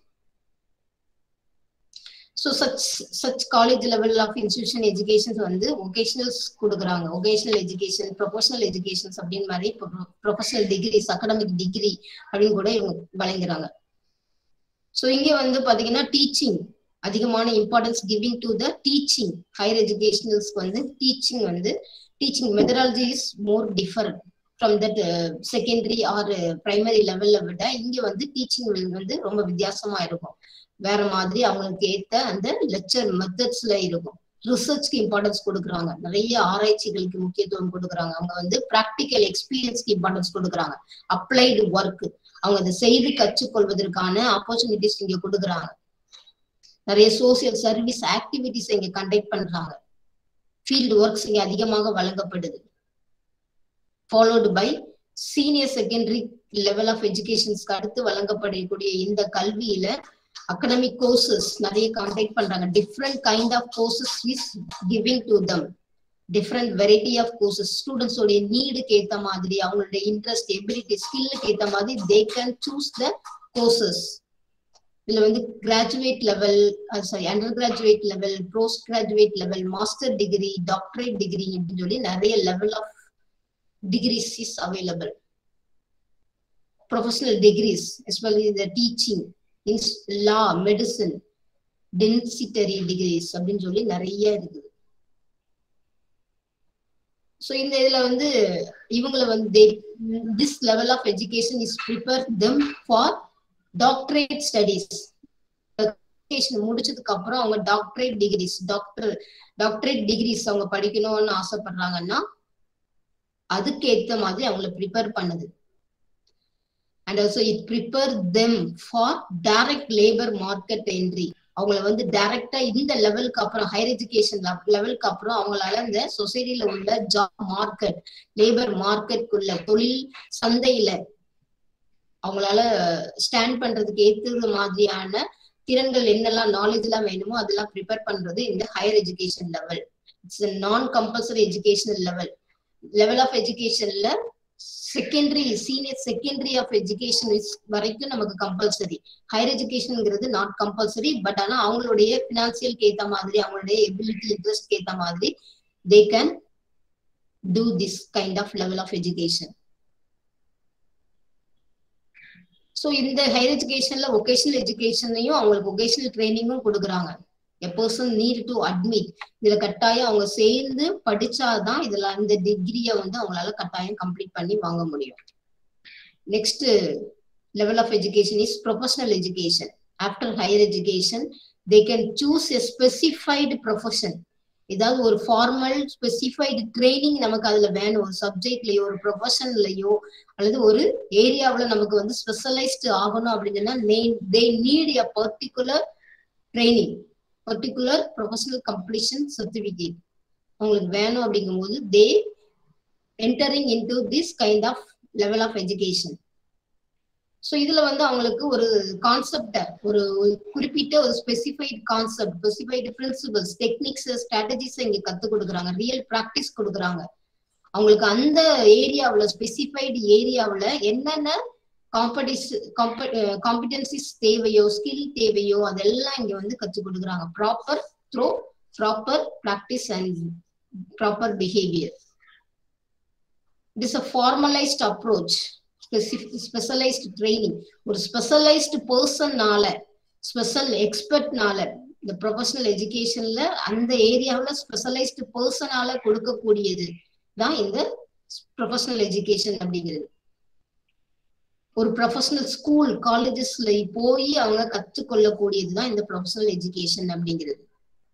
So such college level of institution educations வந்து ஒகேஷனல்ஸ் கொடுக்குறாங்க. ஒகேஷனல் எஜுகேஷன், ப்ரொஃபஷனல் எஜுகேஷன்ஸ் அப்படின்னு மாதிரி ப்ரொஃபஷனல் டிகிரிஸ், அகடமிக் டிகிரி அப்படின்னு கூட இவங்க வழங்குறாங்க. ஸோ இங்க வந்து பாத்தீங்கன்னா டீச்சிங் அதிகமான importance giving to the teaching. Higher எஜுகேஷனல்ஸ்க்கு வந்து டீச்சிங் வந்து teaching methodology is more different from that secondary or primary லெவல்ல விட இங்க வந்து டீச்சிங் வந்து ரொம்ப வித்தியாசமா இருக்கும். வேற மாதிரி அவங்களுக்கு ஏத்த அந்த லெக்சர் மெத்தட்ஸ்ல இருக்கும். ரிசர்ச்க்கு இம்பார்ட்டன்ஸ் கொடுக்குறாங்க, நிறைய ஆராய்ச்சிகளுக்கு முக்கியத்துவம் கொடுக்குறாங்க. அவங்க வந்து பிராக்டிக்கல் எக்ஸ்பீரியன்ஸ்க்கு இம்பார்ட்டன்ஸ் கொடுக்குறாங்க. அப்ளைடு ஒர்க் அவங்க அதை செய்து கற்றுக்கொள்வதற்கான ஆப்பர்ச்சுனிட்டிஸ் இங்க கொடுக்குறாங்க. நிறைய சோசியல் சர்வீஸ் ஆக்டிவிட்டிஸ் இங்க கண்டக்ட் பண்றாங்க. ஃபீல்டு ஒர்க்ஸ் இங்க அதிகமாக வழங்கப்படுது. Followed by senior secondary level of எஜுகேஷன்ஸ்க்கு அடுத்து வழங்கப்படக்கூடிய இந்த கல்வியில அகடமிக் கோர்சஸ் நிறைய கண்டக்ட் பண்றாங்க. Different kind of courses is giving to them. Different variety of courses ஸ்டூடெண்ட்ஸோடைய நீடுக்கு ஏத்த மாதிரி, அவங்களுடைய இன்ட்ரெஸ்ட், எபிலிட்டி, ஸ்கில்லுக்கு ஏத்த மாதிரி they can choose the courses. இதுல வந்து graduate level, sorry undergraduate level, postgraduate level, master degree, doctorate degree அப்படின்னு சொல்லி நிறைய level of degrees is available. Professional degrees, especially the teaching, in law, medicine, dentistry degrees அப்படின்னு சொல்லி நிறைய இருக்குது. So இந்த இதுல வந்து இவங்களை வந்து this level of education is prepare them for doctorate studies. Education முடிச்சதுக்கு அப்புறம் அவங்க டாக்டரேட் டிகிரிஸ், டாக்டரேட் டிகிரிஸ் அவங்க படிக்கணும்னு ஆசைப்படுறாங்கன்னா அதுக்கு ஏத்த மாதிரி அவங்களை ப்ரிப்பேர் பண்ணுது. And also it prepare them for direct labour market entry. அவங்கள வந்து டைரக்டா இந்த லெவலுக்கு அப்புறம் ஹையர் எஜுகேஷன் லெவலுக்கு அப்புறம் அவங்களால இந்த சொசைட்டில உள்ள ஜாப் மார்க்கெட், லேபர் மார்க்கெட்டுக்குள்ள தொழில் சந்தையில அவங்களால ஸ்டாண்ட் பண்றதுக்கு ஏற்றது மாதிரியான திறன்கள் என்னெல்லாம் நாலேஜ் எல்லாம் வேணுமோ அதெல்லாம் ப்ரிப்பேர் பண்றது இந்த higher education level. It's non compulsory educational level. Level of எஜுகேஷன்ல secondary, senior secondary of education வரைக்கும் நமக்கு கம்பல்சரி. ஹையர் எஜுகேஷன்ங்கிறது நாட் கம்பல்சரி. பட் ஆனா அவங்களுடைய பினான்சியலுக்கு ஏத்த மாதிரி, அவங்களுடைய எபிலிட்டி, இன்ட்ரெஸ்ட்க்கு ஏத்த மாதிரி they can do this kind of level of education. So இந்த ஹையர் எஜுகேஷன்ல வொகேஷனல் எஜுகேஷனையும் அவங்களுக்கு வொகேஷனல் ட்ரைனிங்கும் கொடுக்குறாங்க. A person need to admit. இதுல கட்டாயம் அவங்க சேர்ந்து படிச்சாதான் இதுல இந்த டிகிரியை வந்து அவங்களால கட்டாயம் கம்ப்ளீட் பண்ணி வாங்க முடியும். Next level of education is professional education. After higher education they can choose a specified profession. ஏதாவது ஒரு ஃபார்மல் ஸ்பெசிஃபைடு ட்ரைனிங் நமக்கு அதுல வேணும். ஒரு சப்ஜெக்ட்லயோ ஒரு ப்ரொஃபஷன்லயோ அல்லது ஒரு ஏரியாவில நமக்கு வந்து ஸ்பெஷலைஸ்டு ஆகணும் அப்படின்னா they need a particular training, particular professional completion certificate அவங்களுக்கு வேணும். அப்படிங்கும் போது they entering into this kind of level of education. So இதுல வந்து அவங்களுக்கு ஒரு கான்செப்ட, ஒரு குறிப்பிட்ட ஒரு specified concept, specified principles, techniques, strategies இங்க கத்துக் கொடுக்குறாங்க. ரியல் பிராக்டிஸ் கொடுக்குறாங்க. அவங்களுக்கு அந்த ஏரியாவுல, ஸ்பெசிஃபைடு ஏரியாவுல என்னென்ன காம்பிடன்சிஸ் தேவையோ, ஸ்கில் தேவையோ அதெல்லாம் இங்க வந்து கற்றுக் கொடுக்குறாங்க. Proper practice and proper behaviour. It is a formalised approach, specialised training. ஒரு ஸ்பெஷலைஸ்டு பர்சன்னால, ஸ்பெஷல் எக்ஸ்பர்ட்னால, இந்த ப்ரொஃபஷனல் எஜுகேஷன்ல அந்த ஏரியாவில் ஸ்பெஷலைஸ்டு பர்சனால கொடுக்கக்கூடியது தான் இந்த ப்ரொஃபஷனல் எஜுகேஷன் அப்படிங்கிறது. ஒரு ப்ரொஃபஷனல் ஸ்கூல், காலேஜஸ்ல போய் அவங்க கற்றுக்கொள்ளக்கூடியதுதான் இந்த ப்ரொஃபஷனல் எஜுகேஷன் அப்படிங்கிறது.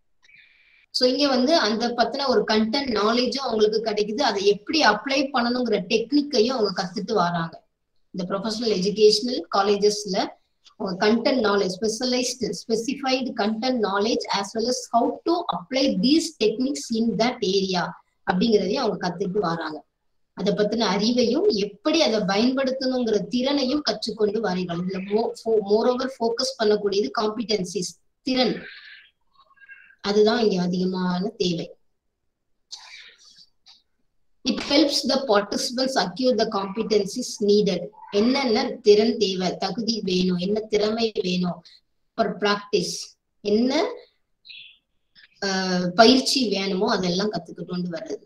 ஸோ இங்க வந்து அந்த பத்தின ஒரு கண்டென்ட் நாலேஜும் அவங்களுக்கு கிடைக்குது. அதை எப்படி அப்ளை பண்ணணுங்கிற டெக்னிக்கையும் அவங்க கத்துட்டு வராங்க. இந்த ப்ரொஃபஷனல் எஜுகேஷனல் காலேஜஸ்ல content knowledge, specified content knowledge as well as how to apply these techniques in that area அப்படிங்கிறதையும் அவங்க கத்துட்டு வராங்க. அதை பத்தின அறிவையும் எப்படி அதை பயன்படுத்தணுங்கிற திறனையும் கற்றுக்கொண்டு வாரீர்கள். இதுல மோரோவர் ஃபோக்கஸ் பண்ணக்கூடியது காம்பிடன்சிஸ், திறன். அதுதான் இங்க அதிகமான தேவை. It helps the participants acquire the competencies needed. என்னென்ன திறன் தேவை, தகுதி வேணும், என்ன திறமை வேணும், for practice என்ன பயிற்சி வேணுமோ அதெல்லாம் கத்துக்கிட்டு வர்றது.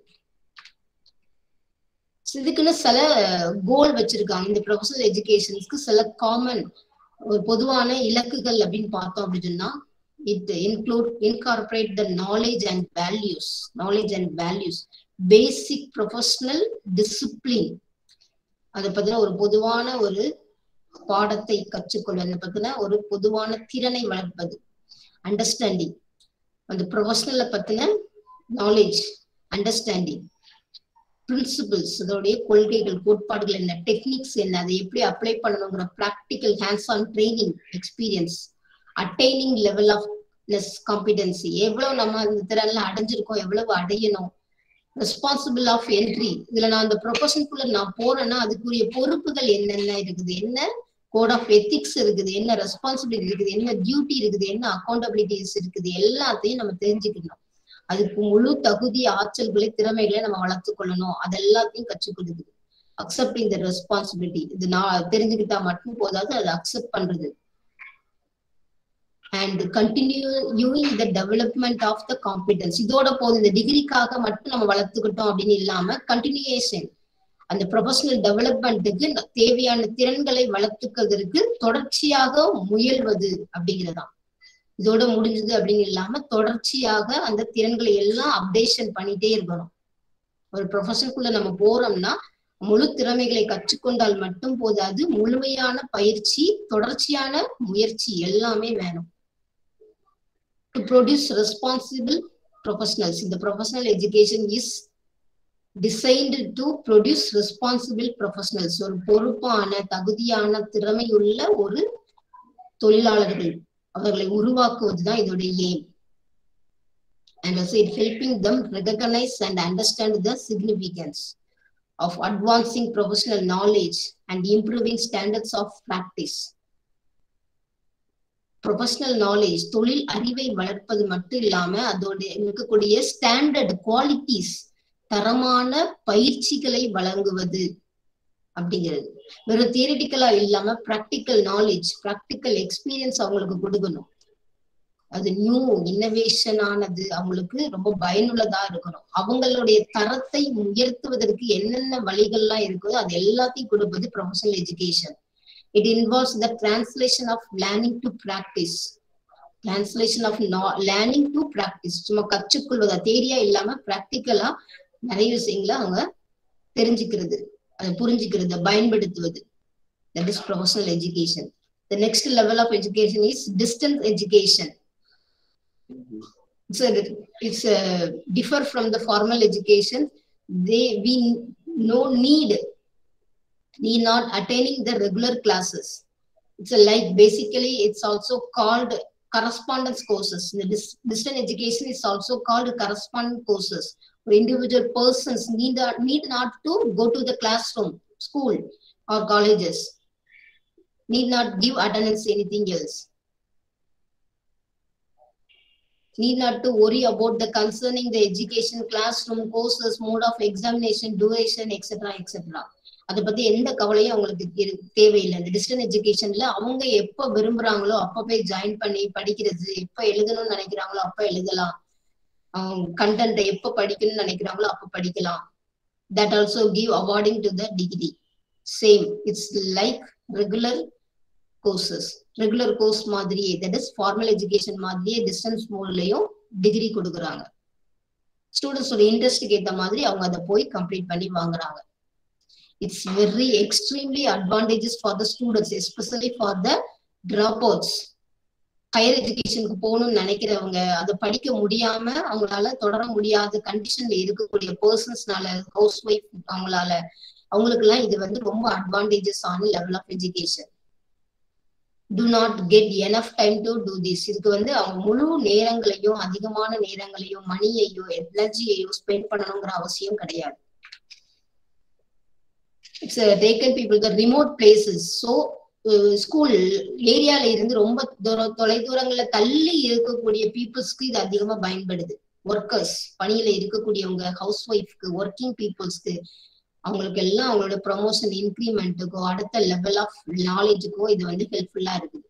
இதுக்குன்னு சில கோல் வச்சிருக்காங்க. இந்த ப்ரொஃபஷனல் எஜுகேஷன்ஸ்க்கு சில காமன் ஒரு பொதுவான இலக்குகள் அப்படின்னு பார்த்தோம் அப்படின்னா, it incorporate the knowledge and values basic professional discipline, அதை பத்தின ஒரு பொதுவான ஒரு பாடத்தை கற்றுக்கொள்வது, பத்தின ஒரு பொதுவான திறனை வளர்ப்பது. அண்டர்ஸ்டாண்டிங், அந்த ப்ரொஃபஷனலை பத்தின நாலேஜ், அண்டர்ஸ்டாண்டிங், பிரின்சிபிள்ஸ், அதோடைய கொள்கைகள், கோட்பாடுகள் என்ன, டெக்னிக்ஸ் என்ன, அதை எப்படி அப்ளை பண்ணணுங்கிற practical hands on training experience, attaining level of competency, எவ்வளவு நம்ம அந்த திறன்ல அடைஞ்சிருக்கோம், எவ்வளவு அடையணும், ரெஸ்பான்சிபிள் ஆஃப் என்ட்ரி, இதுல நான் அந்த ப்ரொஃபஷனுக்குள்ள நான் போறேன்னா அதுக்குரிய பொறுப்புகள் என்னென்ன இருக்குது, என்ன கோட் ஆஃப் எத்திக்ஸ் இருக்குது, என்ன ரெஸ்பான்சிபிலிட்டி இருக்குது, என்ன டியூட்டி இருக்குது, என்ன அக்கௌண்டபிலிட்டிஸ் இருக்குது, எல்லாத்தையும் நம்ம தெரிஞ்சுக்கணும். அதுக்கு முழு தகுதி, ஆற்றல்களை, திறமைகளை நம்ம வளர்த்து கொள்ளணும். அது எல்லாத்தையும் கற்றுக் கொடுக்குது. அக்செப்டிங் த ரெஸ்பான்சிபிலிட்டி, இது நான் தெரிஞ்சுக்கிட்டா மட்டும் போதாது, அதை அக்செப்ட் பண்றது. And continuing the development of the competence, இதோட போதும், இந்த டிகிரிக்காக மட்டும் நம்ம வளர்த்துக்கிட்டோம் அப்படின்னு இல்லாம கண்டினியூஷன், அந்த ப்ரொஃபஷனல் டெவலப்மெண்ட்டுக்கு தேவையான திறன்களை வளர்த்துக்கிறதுக்கு தொடர்ச்சியாக முயல்வது அப்படிங்கிறதான். இதோட முடிஞ்சது அப்படின்னு இல்லாம தொடர்ச்சியாக அந்த திறன்களை எல்லாம் அப்டேஷன் பண்ணிட்டே இருக்கணும். ஒரு ப்ரொஃபஷனுக்குள்ள நம்ம போறோம்னா முழு திறமைகளை கற்றுக்கொண்டால் மட்டும் போதாது, முழுமையான பயிற்சி, தொடர்ச்சியான முயற்சி எல்லாமே வேணும். To produce responsible professionals, the professional education is designed to produce responsible professionals, ஒரு பொறுப்பான, தகுதியான, திறமையுள்ள ஒரு தொழிலாளர்கள், அவர்களை உருவாக்குவதுதான் இதோட aim. And also it helping them recognize and understand the significance of advancing professional knowledge and improving standards of practice. Professional knowledge, தொழில் அறிவை வளர்ப்பது மட்டும் இல்லாம அதோட இருக்கக்கூடிய ஸ்டாண்டர்ட் குவாலிட்டிஸ், தரமான பயிற்சிகளை வழங்குவது அப்படிங்கிறது. வெறும் தியரிட்டிக்கலா இல்லாம ப்ராக்டிக்கல் நாலேஜ், ப்ராக்டிக்கல் எக்ஸ்பீரியன்ஸ் அவங்களுக்கு கொடுக்கணும். அது நியூ இன்னோவேஷன் ஆனது, அவங்களுக்கு ரொம்ப பயனுள்ளதா இருக்கணும். அவங்களுடைய தரத்தை உயர்த்துவதற்கு என்னென்ன வழிகள்லாம் இருக்குதோ அது எல்லாத்தையும் கொடுப்பது professional education. It involves the translation of learning to practice. Translation of learning to practice. சும்மா கற்றுக்கொள்வதா, தேரியா இல்லாம பிராக்டிக்கலா நிறைய விஷயங்களை அவங்க தெரிஞ்சுக்கிறது, அதை புரிஞ்சுக்கிறது, பயன்படுத்துவது. That is professional education. The next level of education is distance education. It's differ from the formal education. We need not attaining the regular classes. It's like basically it's also called correspondence courses. The distance education is also called correspondence courses. Individual persons need not to go to the classroom, school or colleges, need not give attendance anything else, need not to worry about the concerning the education, classroom, courses, mode of examination, duration, etc., etc. அதை பத்தி எந்த கவலையும் அவங்களுக்கு தேவையில்லை. இந்த distance எஜுகேஷன்ல அவங்க எப்ப விரும்புறாங்களோ அப்ப போய் ஜாயின் பண்ணி படிக்கிறது, எப்ப எழுதணும்னு நினைக்கிறாங்களோ அப்ப எழுதலாம், கண்டென்ட்டை எப்ப படிக்கணும்னு நினைக்கிறாங்களோ அப்ப படிக்கலாம். That also give awarding to the degree. Same, it's like regular courses, regular course மாதிரியே, that is formal education மாதிரியே டிஸ்டன்ஸ் மோட்லயும் டிகிரி கொடுக்குறாங்க. ஸ்டூடெண்ட்ஸோட இன்ட்ரெஸ்டுக்கு ஏற்ற மாதிரி அவங்க அதை போய் கம்ப்ளீட் பண்ணி வாங்குறாங்க. It's very extremely advantageous for the students, especially for the dropouts. Higher எஜுகேஷனுக்கு போகணும்னு நினைக்கிறவங்க, அதை படிக்க முடியாம அவங்களால தொடர முடியாத கண்டிஷன்ல இருக்கக்கூடிய பர்சன்ஸ்னால, ஹவுஸ் ஒய்ஃப் அவங்களுக்கு எல்லாம் இது வந்து ரொம்ப அட்வான்டேஜஸ் ஆன level of education. Do not get enough time to do this. இதுக்கு வந்து அவங்க முழு நேரங்களையும், அதிகமான நேரங்களையும், மணியையோ எனர்ஜியையோ ஸ்பெண்ட் பண்ணணுங்கிற அவசியம் கிடையாது. It's taken people the remote places. So school ஏரியால இருந்து ரொம்ப தொலை தூரங்கள்ல தள்ளி இருக்கக்கூடிய பீப்புள்ஸ்க்கு இது அதிகமா பயன்படுது. ஒர்க்கர்ஸ், பணியில இருக்கக்கூடியவங்க, ஹவுஸ் ஒய்ஃப்க்கு, ஒர்க்கிங் பீப்புள்ஸ்க்கு, அவங்களுக்கு எல்லாம் அவங்களோட ப்ரொமோஷன், இன்க்ரிமெண்ட்டுக்கோ, அடுத்த லெவல் ஆஃப் நாலேஜுக்கோ இது வந்து ஹெல்ப்ஃபுல்லா இருக்குது.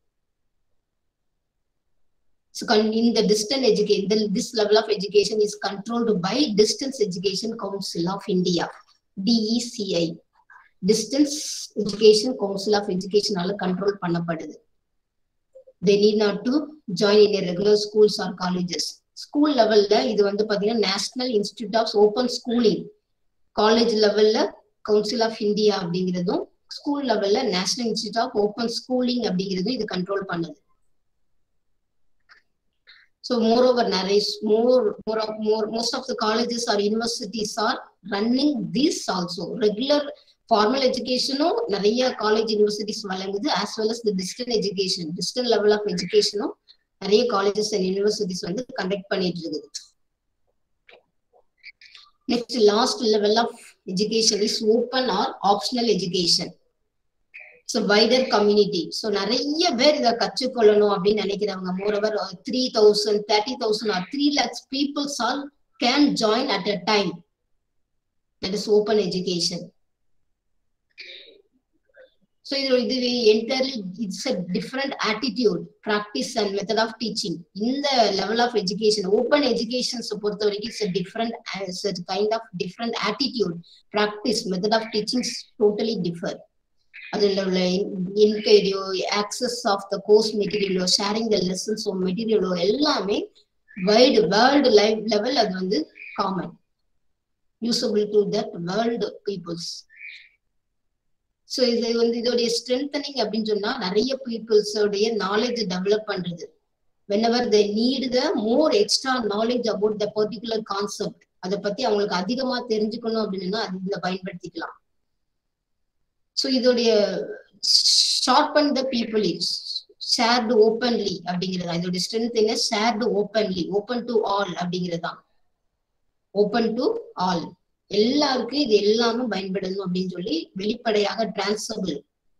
So in the distance education, this level of education is controlled by Distance Education Council of India, DECI. Distance Education Council of Education ஆல கண்ட்ரோல் பண்ணப்படுது. They need not to join in a regular schools or colleges. School லெவல்ல இது வந்து பாத்தீங்கன்னா national institute of open schooling. College லெவல்ல council of India அப்படிங்கிறதும், school லெவல்ல national institute of open schooling அப்படிங்கிறதும் இது கண்ட்ரோல் பண்ணுது. So moreover, Naresh, most of the colleges or universities are running this also. Regular formal education, நிறைய college universities வழங்குது, as well as the distant education, distant level of education, நிறைய colleges and universities வந்து conduct பண்ணிட்டு இருக்குது. Next, last level of education is open or optional education. So wider community. So நிறைய பேர் இதை கற்றுக்கொள்ளணும் அப்படின்னு நினைக்கிறவங்க, moreover 3,000, 30,000 or 3 lakhs people can join at a time. That is open education. So இது entirely, it's a different attitude, practice and method of teaching. In the level of education, open education பொறுத்த வரைக்கும் it's a different, it's a kind of different attitude, practice, method of teaching totally differ. அதில் உள்ள என்கொயரியோ, access of the course மெட்டீரியலோ, sharing the lessons மெட்டீரியலோ எல்லாமே wide world level அது வந்து common, usable to that world peoples. So இது வந்து இதோடைய ஸ்ட்ரென்தனிங் அப்படின்னு சொன்னா நிறைய பீப்புள்ஸோடைய நாலேஜ் டெவலப் பண்றது. whenever they need the more extra knowledge about the particular concept, அதை பத்தி அவங்களுக்கு அதிகமா தெரிஞ்சுக்கணும் அப்படின்னா அது இதுல பயன்படுத்திக்கலாம். So இதோடைய sharpen the people is shared openly அப்படிங்கிறதா இதோடைய ஸ்ட்ரென்த் என்ன, shared openly, open to all அப்படிங்கிறதா, open to all, எல்லாருக்கும் இது எல்லாமே பயன்படணும் அப்படின்னு சொல்லி வெளிப்படையாக டிரான்ஸ்ஃபரபிள்.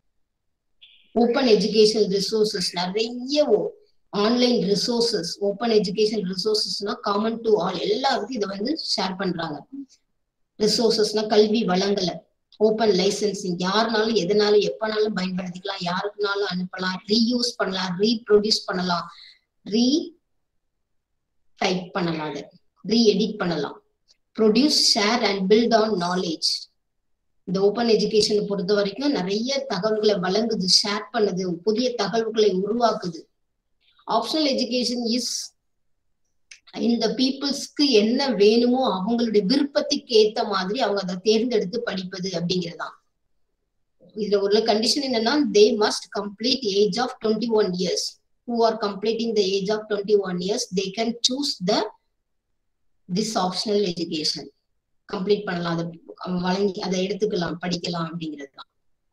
ஓப்பன் எஜுகேஷன் ரிசோர்சஸ், நிறைய ஆன்லைன் ரிசோர்சஸ், ஓப்பன் எஜுகேஷன் ரிசோர்சஸ்னா காமன் டு ஆல், எல்லாருக்கும் இதை வந்து ஷேர் பண்றாங்க. ரிசோர்சஸ்னா கல்வி வளங்களை, ஓப்பன் லைசன்சிங், யாருனாலும் எதனாலும் எப்பனாலும் பயன்படுத்திக்கலாம், யாருக்குனாலும் அனுப்பலாம், ரீயூஸ் பண்ணலாம், ரீப்ரொடியூஸ் பண்ணலாம், ரீ டைப் பண்ணலாம், அதை ரீ எடிட் பண்ணலாம். Produce, share and build on knowledge. இந்த ஓப்பன் எஜுகேஷனை பொறுத்த வரைக்கும் நிறைய தகவல்களை வழங்குது, ஷேர் பண்ணுது, புதிய தகவல்களை உருவாக்குது. ஆப்ஷனல் எஜுகேஷன் இஸ் இந்த பீப்புள்ஸ்க்கு என்ன வேணுமோ அவங்களுடைய விருப்பத்துக்கு ஏத்த மாதிரி அவங்க அதை தேர்ந்தெடுத்து படிப்பது அப்படிங்கிறதான். இதுல உள்ள கண்டிஷன் என்னன்னா, they must complete age of 21 years. Who are completing the age of 21 years, they can choose this optional education. Complete பண்ணலாம், அதை வழங்கி அதை எடுத்துக்கலாம், படிக்கலாம் அப்படிங்கிறதுதான்.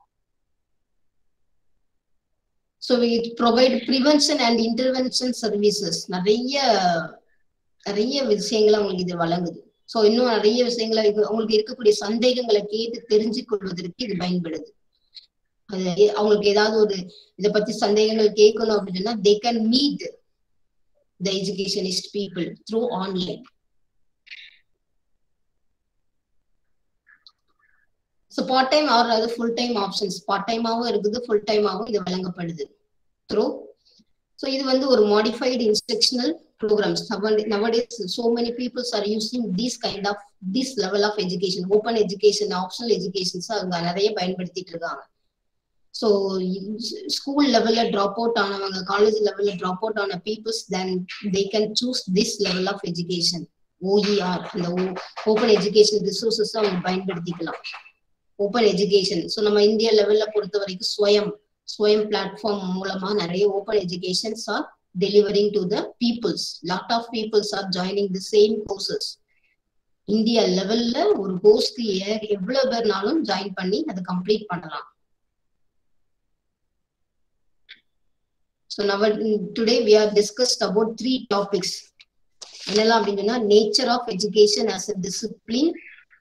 So we provide prevention and intervention services. நிறைய விஷயங்களை அவங்களுக்கு இது வழங்குது. ஸோ இன்னும் நிறைய விஷயங்களை அவங்களுக்கு இருக்கக்கூடிய சந்தேகங்களை கேட்டு தெரிஞ்சு கொள்வதற்கு இது பயன்படுது. அது அவங்களுக்கு ஏதாவது ஒரு இதை பத்தி சந்தேகங்கள் கேட்கணும் அப்படின்னா they can meet the educationist people through online. So part time or அது ஃபுல் டைம் ஆப்ஷன்ஸ், பார்ட் டைமாவும் இருக்குது, ஃபுல் டைமாவும் இது வழங்கப்படுது த்ரூ. ஸோ இது வந்து ஒரு modified instructional programs. Nowadays, so many people are using this level of education, open education, optional education. அவங்க நிறைய பயன்படுத்திட்டு இருக்காங்க. ஸோ ஸ்கூல் லெவல்ல ட்ராப் அவுட் ஆனவங்க, காலேஜ் லெவல்ல ட்ராப் அவுட் ஆன peoples, then they can choose this level of education, OER, அந்த open education resources அவங்க பயன்படுத்திக்கலாம். ஓப்பன் எஜுகேஷன், ஸோ நம்ம இந்தியா லெவல்ல பொறுத்த வரைக்கும் ஸ்வயம் பிளாட்ஃபார்ம் மூலமா நிறைய open educations are delivering to the peoples. Lot of peoples are joining the same courses. India levelல ஒரு கோர்ஸ்க்கு எவ்வளவு பேர்னாலும் ஜாயின் பண்ணி அதை கம்ப்ளீட் பண்ணலாம். So now today we are discussed about 3 topics. என்னெல்லாம் அப்படின்னா, nature of education as a discipline,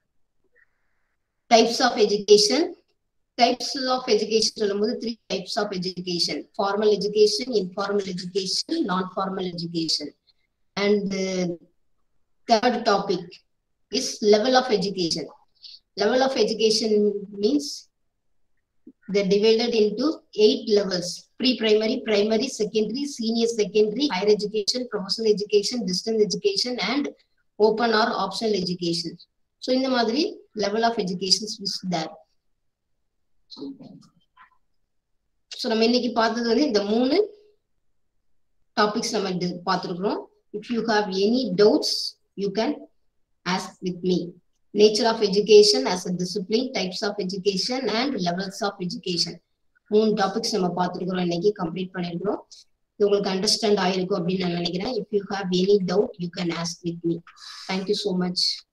types of education. Types of education சொல்லும்போது 3 types of education: formal education, informal education, non-formal education. And third topic is level of education. Level of education means they're divided into 8 levels: pre-primary, primary, secondary, senior secondary, higher education, professional education, distance education, and open or optional education. So இந்த மாதிரி level of education is there. So நம்ம இன்னைக்கு பார்த்தது வந்து இந்த 3 topics நம்ம பார்த்துருக்குறோம். If you have any doubts, you can ask with me. Nature of education as a discipline, types of education and levels of education. 3 topics நம்ம பார்த்துருக்கிறோம், இன்னைக்கு கம்ப்ளீட் பண்ணிருக்கிறோம். இது உங்களுக்கு அண்டர்ஸ்டாண்ட் ஆயிருக்கும் அப்படின்னு நான் நினைக்கிறேன். If you have any doubt, you can ask with me. Thank you so much.